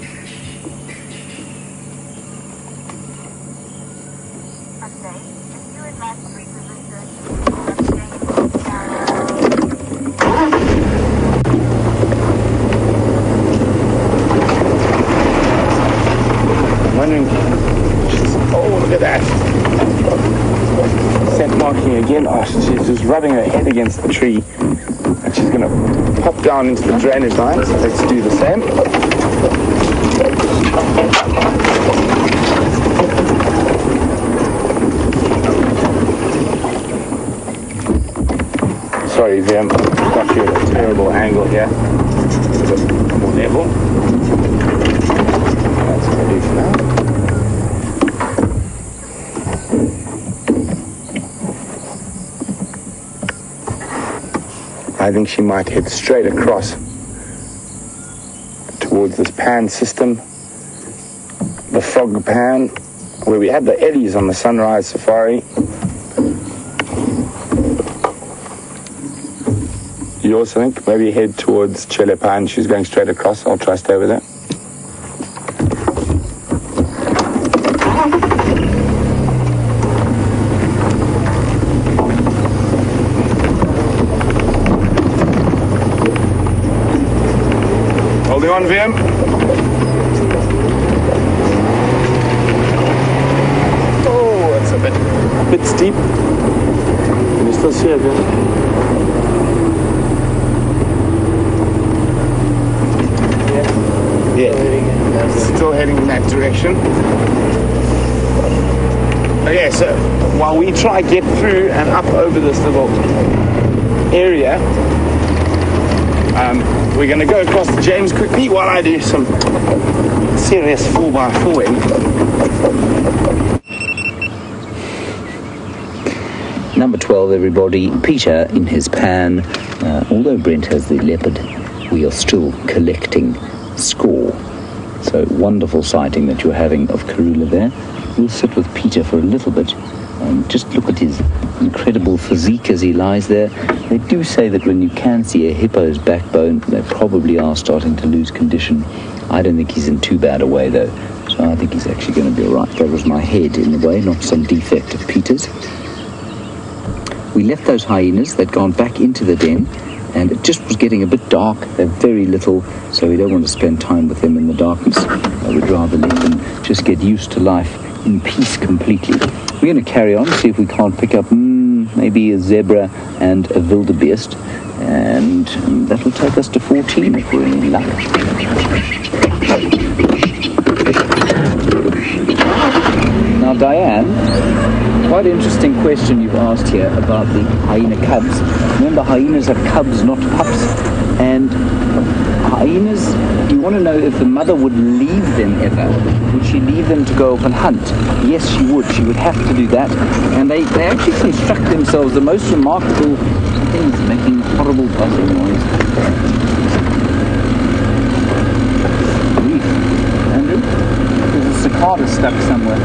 marking again. Oh, she's just rubbing her head against the tree. And she's going to pop down into the drainage line. So let's do the same. Sorry, Vim, got you at a terrible angle here. A bit more level. That's ready for now. I think she might head straight across towards this pan system, the frog pan, where we had the eddies on the sunrise safari. You also think maybe head towards Chile Pan. She's going straight across. I'll try stay with her. Holding on, V M. Oh, it's a bit, a bit steep. Can you still see it, V M? Yeah, still heading in that direction. Okay, so while we try get through and up over this little area, um, we're going to go across to James quickly while I do some serious four by four-ing. Number twelve, everybody. Peter in his pan. Uh, although Brent has the leopard, we are still collecting score. So wonderful sighting that you're having of Karula there. We'll sit with Peter for a little bit and just look at his incredible physique as he lies there. They do say that when you can see a hippo's backbone, they probably are starting to lose condition. I don't think he's in too bad a way though, so I think he's actually going to be alright. That was my head in the way, not some defect of Peter's. We left those hyenas. They'd gone back into the den, and it just was getting a bit dark. They're very little, so we don't want to spend time with them in the darkness. I would rather let them just get used to life in peace completely. We're going to carry on, see if we can't pick up mm, maybe a zebra and a wildebeest, and um, that will take us to fourteen if we're in luck. Now, Diane, quite interesting question you've asked here about the hyena cubs. Remember, hyenas are cubs, not pups. And hyenas, you want to know if the mother would leave them ever. Would she leave them to go off and hunt? Yes, she would. She would have to do that. And they, they actually construct themselves the most remarkable things, making horrible buzzing noise. Andrew? There's a cicada stuck somewhere.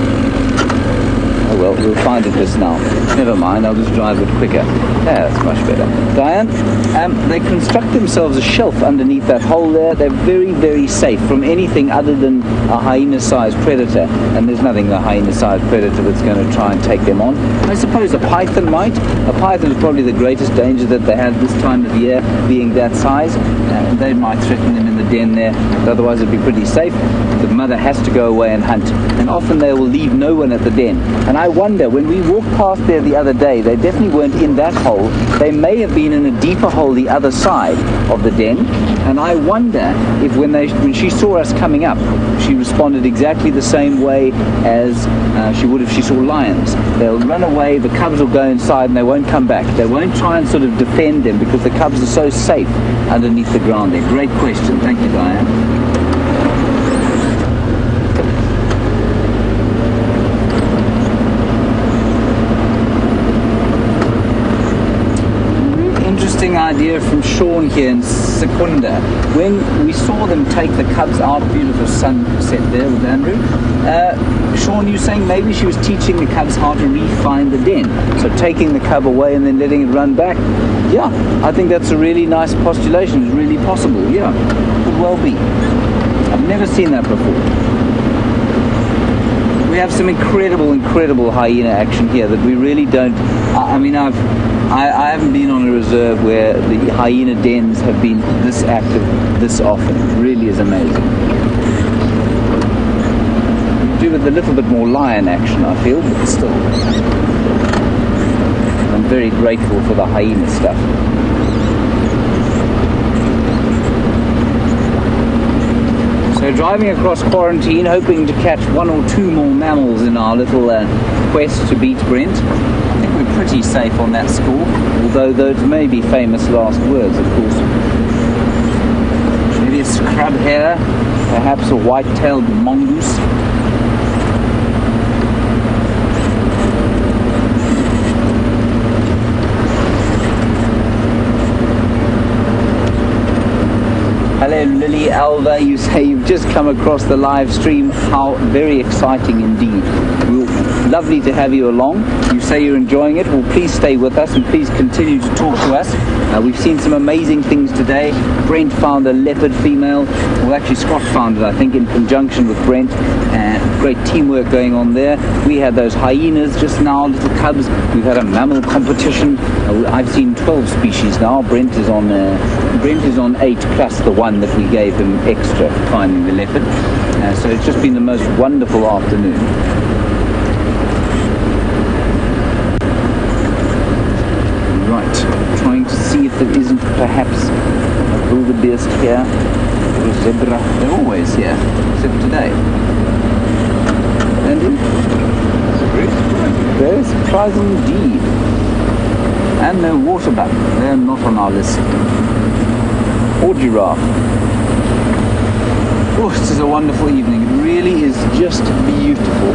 Oh well, we'll find it just now. Never mind, I'll just drive it quicker. Yeah, that's much better. Diane, um, they construct themselves a shelf underneath that hole there. They're very, very safe from anything other than a hyena-sized predator. And there's nothing a hyena-sized predator that's going to try and take them on. I suppose a python might. A python is probably the greatest danger that they have this time of year, being that size. And they might threaten them in the den there, but otherwise it'd be pretty safe. The mother has to go away and hunt. And often they will leave no one at the den. And I wonder, when we walked past there the other day, they definitely weren't in that hole. They may have been in a deeper hole the other side of the den. And I wonder if when they, when she saw us coming up, she responded exactly the same way as uh, she would if she saw lions. They'll run away, the cubs will go inside and they won't come back. They won't try and sort of defend them because the cubs are so safe underneath the ground there. Great question. Thank you, Diane. Idea from Sean here in Secunda. When we saw them take the cubs out, beautiful sunset there with Andrew, uh, Sean, you saying maybe she was teaching the cubs how to re-find the den, so taking the cub away and then letting it run back. Yeah, I think that's a really nice postulation. It's really possible. Yeah, could well be. I've never seen that before. We have some incredible, incredible hyena action here that we really don't. I, I mean, I've. I, I haven't been on a reserve where the hyena dens have been this active this often. It really is amazing. Do with a little bit more lion action, I feel, but still. very grateful for the hyena stuff. So driving across quarantine, hoping to catch one or two more mammals in our little uh, quest to beat Brent. I think we're pretty safe on that score, although those may be famous last words, of course. Maybe a scrub hare, perhaps a white-tailed mongoose. Hello Lily Alva, you say you've just come across the live stream. How very exciting indeed. We'll, lovely to have you along. You say you're enjoying it. Well, please stay with us and please continue to talk to us. Uh, we've seen some amazing things today. Brent found a leopard female. Well, actually Scott found it, I think, in conjunction with Brent. Uh, great teamwork going on there. We had those hyenas just now, little cubs. We've had a mammal competition. Uh, I've seen twelve species now. Brent is on uh, Brent is on eight plus the one that we gave him extra for finding the leopard. Uh, so it's just been the most wonderful afternoon. Right, trying to see if there isn't perhaps a wildebeest here, or a zebra. They're always here, except today. And very surprising indeed. And no waterbuck, they're not on our list. Or giraffe. Oh, this is a wonderful evening. It really is just beautiful.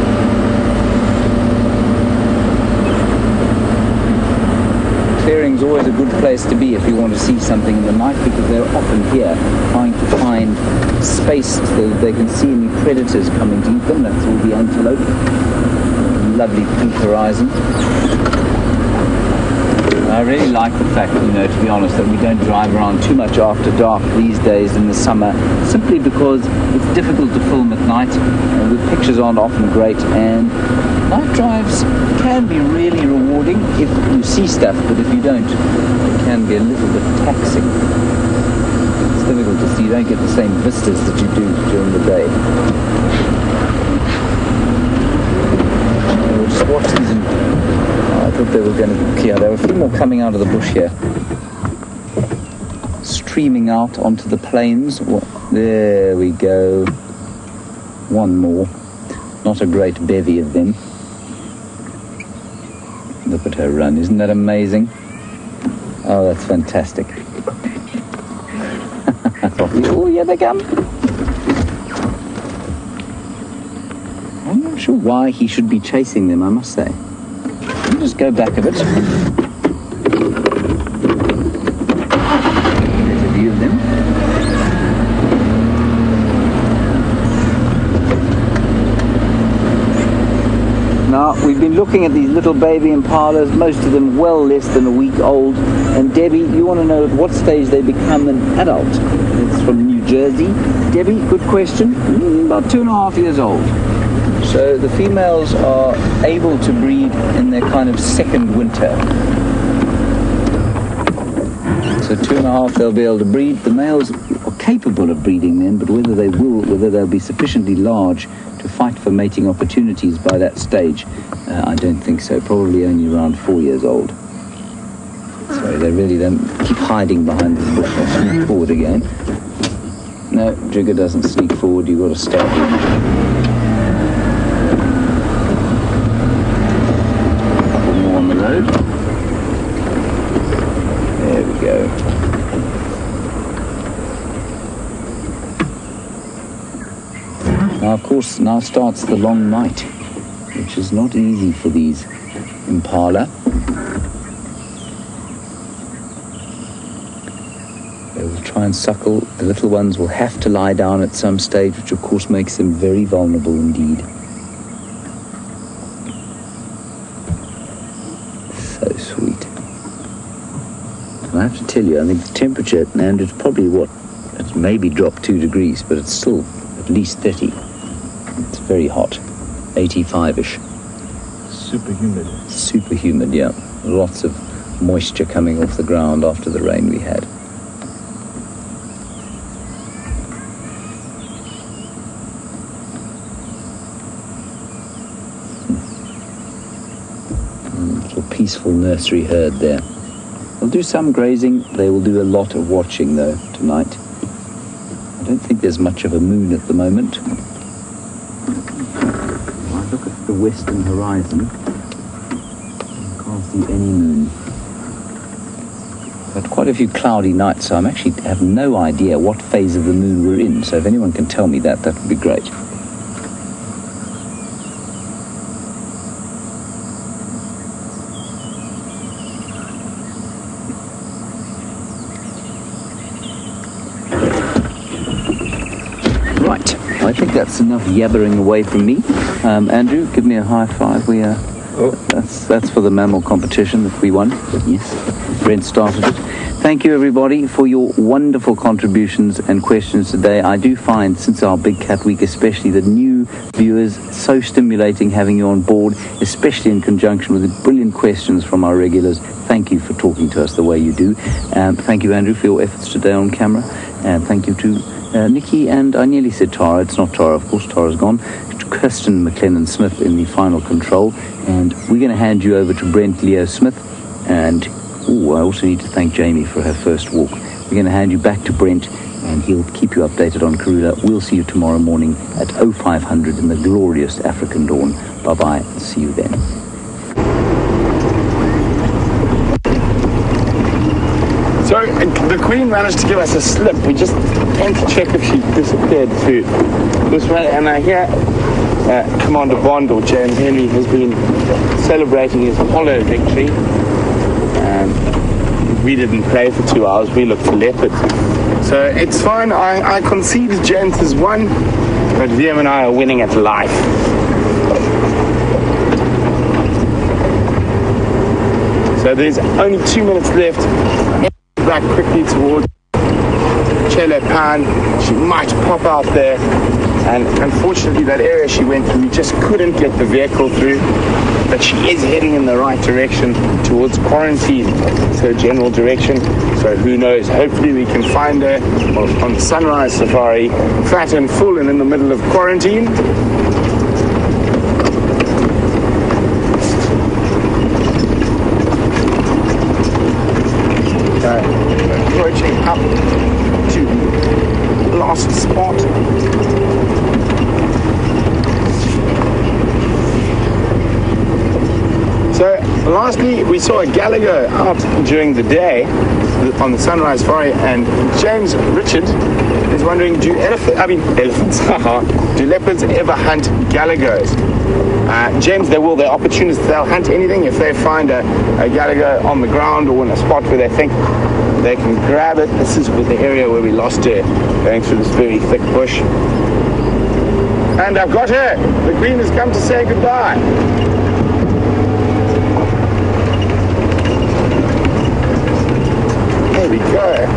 Clearing's always a good place to be if you want to see something in the night, because they're often here trying to find space so that they can see any predators coming to eat them. That's all the antelope. Lovely pink horizon. I really like the fact, you know, to be honest, that we don't drive around too much after dark these days in the summer, simply because it's difficult to film at night, and the pictures aren't often great, and night drives can be really rewarding if you see stuff, but if you don't, it can be a little bit taxing. It's difficult to see, you don't get the same vistas that you do during the day. We'll just watch these in I thought they were going to be, yeah, there were a few more coming out of the bush here. Streaming out onto the plains. There we go. One more. Not a great bevy of them. Look at her run. Isn't that amazing? Oh, that's fantastic. Oh, yeah, they come. I'm not sure why he should be chasing them, I must say. Just go back a bit. There's a view of them. Now, we've been looking at these little baby impalas, most of them well less than a week old. And Debbie, you want to know at what stage they become an adult? It's from New Jersey. Debbie, good question. Mm, about two and a half years old. So the females are able to breed in their kind of second winter. So two and a half they'll be able to breed. The males are capable of breeding then, but whether they will, whether they'll be sufficiently large to fight for mating opportunities by that stage, uh, I don't think so. Probably only around four years old. Sorry, they really don't keep hiding behind this bush. I'll sneak forward again. No, Jigger doesn't sneak forward. You've got to start with. There we go. Now, of course, now starts the long night, which is not easy for these impala. They will try and suckle. The little ones will have to lie down at some stage, which of course makes them very vulnerable indeed. So sweet. I have to tell you, I think the temperature, and it's probably what, it's maybe dropped two degrees, but it's still at least thirty. It's very hot, eighty-five-ish. Super humid. Super humid, yeah. Lots of moisture coming off the ground after the rain we had. little peaceful nursery herd there. They'll do some grazing. They will do a lot of watching, though, tonight. I don't think there's much of a moon at the moment. If I look at the western horizon, I can't see any moon. But quite a few cloudy nights, so I'm actually have no idea what phase of the moon we're in. So if anyone can tell me that, that would be great. Right, I think that's enough yabbering away from me. Um, Andrew, give me a high five. We are. Oh. That's that's for the mammal competition that we won. Yes, Brent started it. Thank you, everybody, for your wonderful contributions and questions today. I do find, since our Big Cat Week especially, that new viewers, so stimulating having you on board, especially in conjunction with the brilliant questions from our regulars. Thank you for talking to us the way you do. Um, thank you, Andrew, for your efforts today on camera. And thank you to uh, Nikki and I nearly said Tara. It's not Tara, of course. Tara's gone. Kirsten McLennan-Smith in the final control. And we're going to hand you over to Brent Leo Smith. And ooh, I also need to thank Jamie for her first walk. We're going to hand you back to Brent, and he'll keep you updated on Karula. We'll see you tomorrow morning at oh five hundred in the glorious African dawn. Bye-bye. See you then. So the Queen managed to give us a slip. We just went to check if she disappeared through this way, and I hear uh, Commander Bond, or James Henry, has been celebrating his Apollo victory. Um, we didn't play for two hours. We looked for leopards. So it's fine. I, I concede James has won, but Liam and I are winning at life. So there's only two minutes left. Back quickly towards Chele Pan. She might pop out there, and unfortunately that area she went through, we just couldn't get the vehicle through, but she is heading in the right direction towards quarantine, so general direction. So who knows, hopefully we can find her on Sunrise Safari, fat and full and in the middle of quarantine. Approaching up to the last spot. So lastly, we saw a Gallagher out during the day on the Sunrise Safari, and James Richard is wondering, do elephants, I mean elephants, do leopards ever hunt Gallagers? Uh, James, they will. They're opportunists. They'll hunt anything. If they find a, a Gallagher on the ground or in a spot where they think they can grab it. This is with the area where we lost her, going through this very thick bush. And I've got her. The Queen has come to say goodbye. There we go.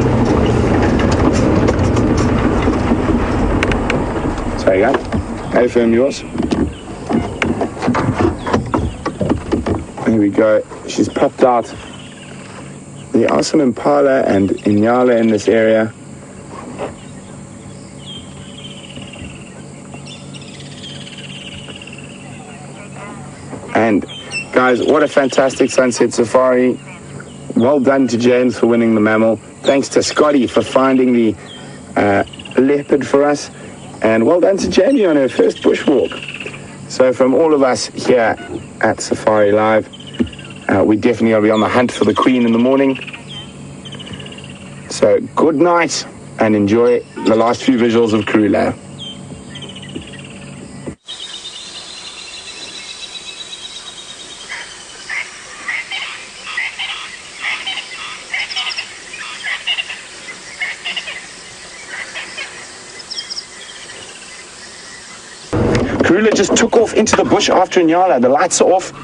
Sorry, guys. Hey, film yours. There we go. She's popped out. There are some impala and inyala in this area. And guys, what a fantastic sunset safari. Well done to James for winning the mammal. Thanks to Scotty for finding the uh, leopard for us. And well done to Jamie on her first bushwalk. So from all of us here at Safari Live, uh, we definitely got to be on the hunt for the Queen in the morning. So good night and enjoy the last few visuals of Karula. Karula just took off into the bush after Inyala. The lights are off.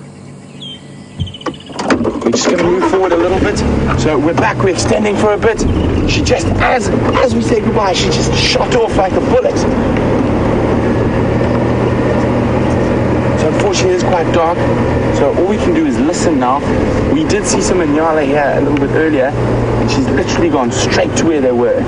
We're just going to move forward a little bit. So we're back, we're extending for a bit. She just, as as we say goodbye, she just shot off like a bullet. So unfortunately it's quite dark. So all we can do is listen now. We did see some Inyala here a little bit earlier, and she's literally gone straight to where they were.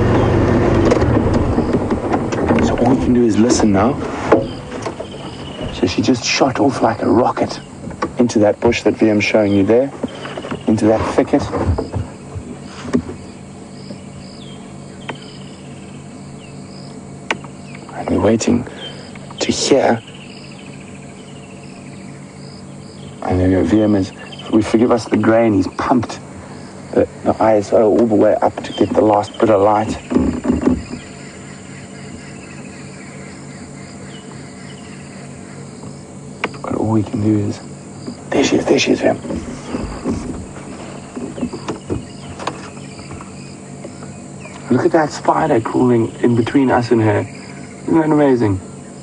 So all we can do is listen now. So she just shot off like a rocket into that bush that V M's showing you there, into that thicket. And we're waiting to hear. And then V M is, we forgive us the grain, he's pumped the, the I S O all the way up to get the last bit of light. But all we can do is, there she is, there she is, V M. Look at that spider crawling in between us and her. Isn't that amazing?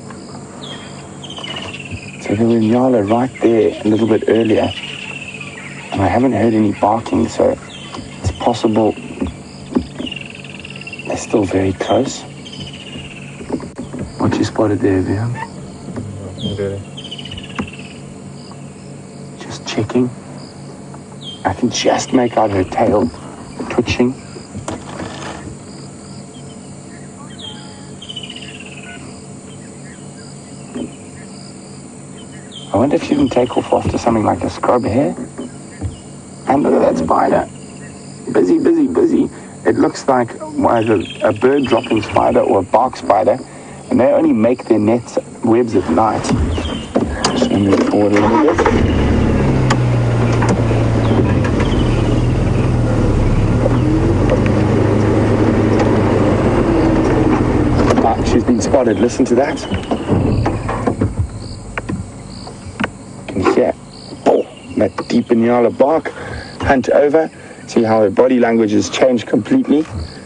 So there was Nyala right there a little bit earlier. And I haven't heard any barking, so it's possible they're still very close. What you spotted there, V M? Okay. Just checking. I can just make out her tail twitching. I wonder if she didn't take off after something like a scrub hare. And look at that spider. Busy, busy, busy. It looks like either a bird dropping spider or a bark spider. And they only make their nets, webs at night. Just move forward a little bit. Ah, she's been spotted. Listen to that. Yeah, oh, that deep Inyala bark, hunt over, see how her body language has changed completely.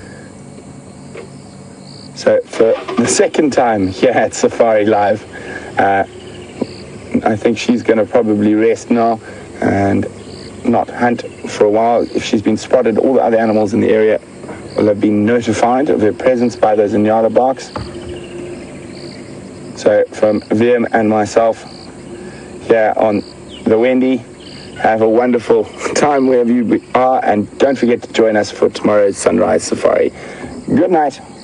So for the second time here at Safari Live, uh, I think she's going to probably rest now and not hunt for a while. If she's been spotted, all the other animals in the area will have been notified of her presence by those Inyala barks. So from V M and myself, here on the Wendy, have a wonderful time wherever you are, and don't forget to join us for tomorrow's sunrise safari. Good night.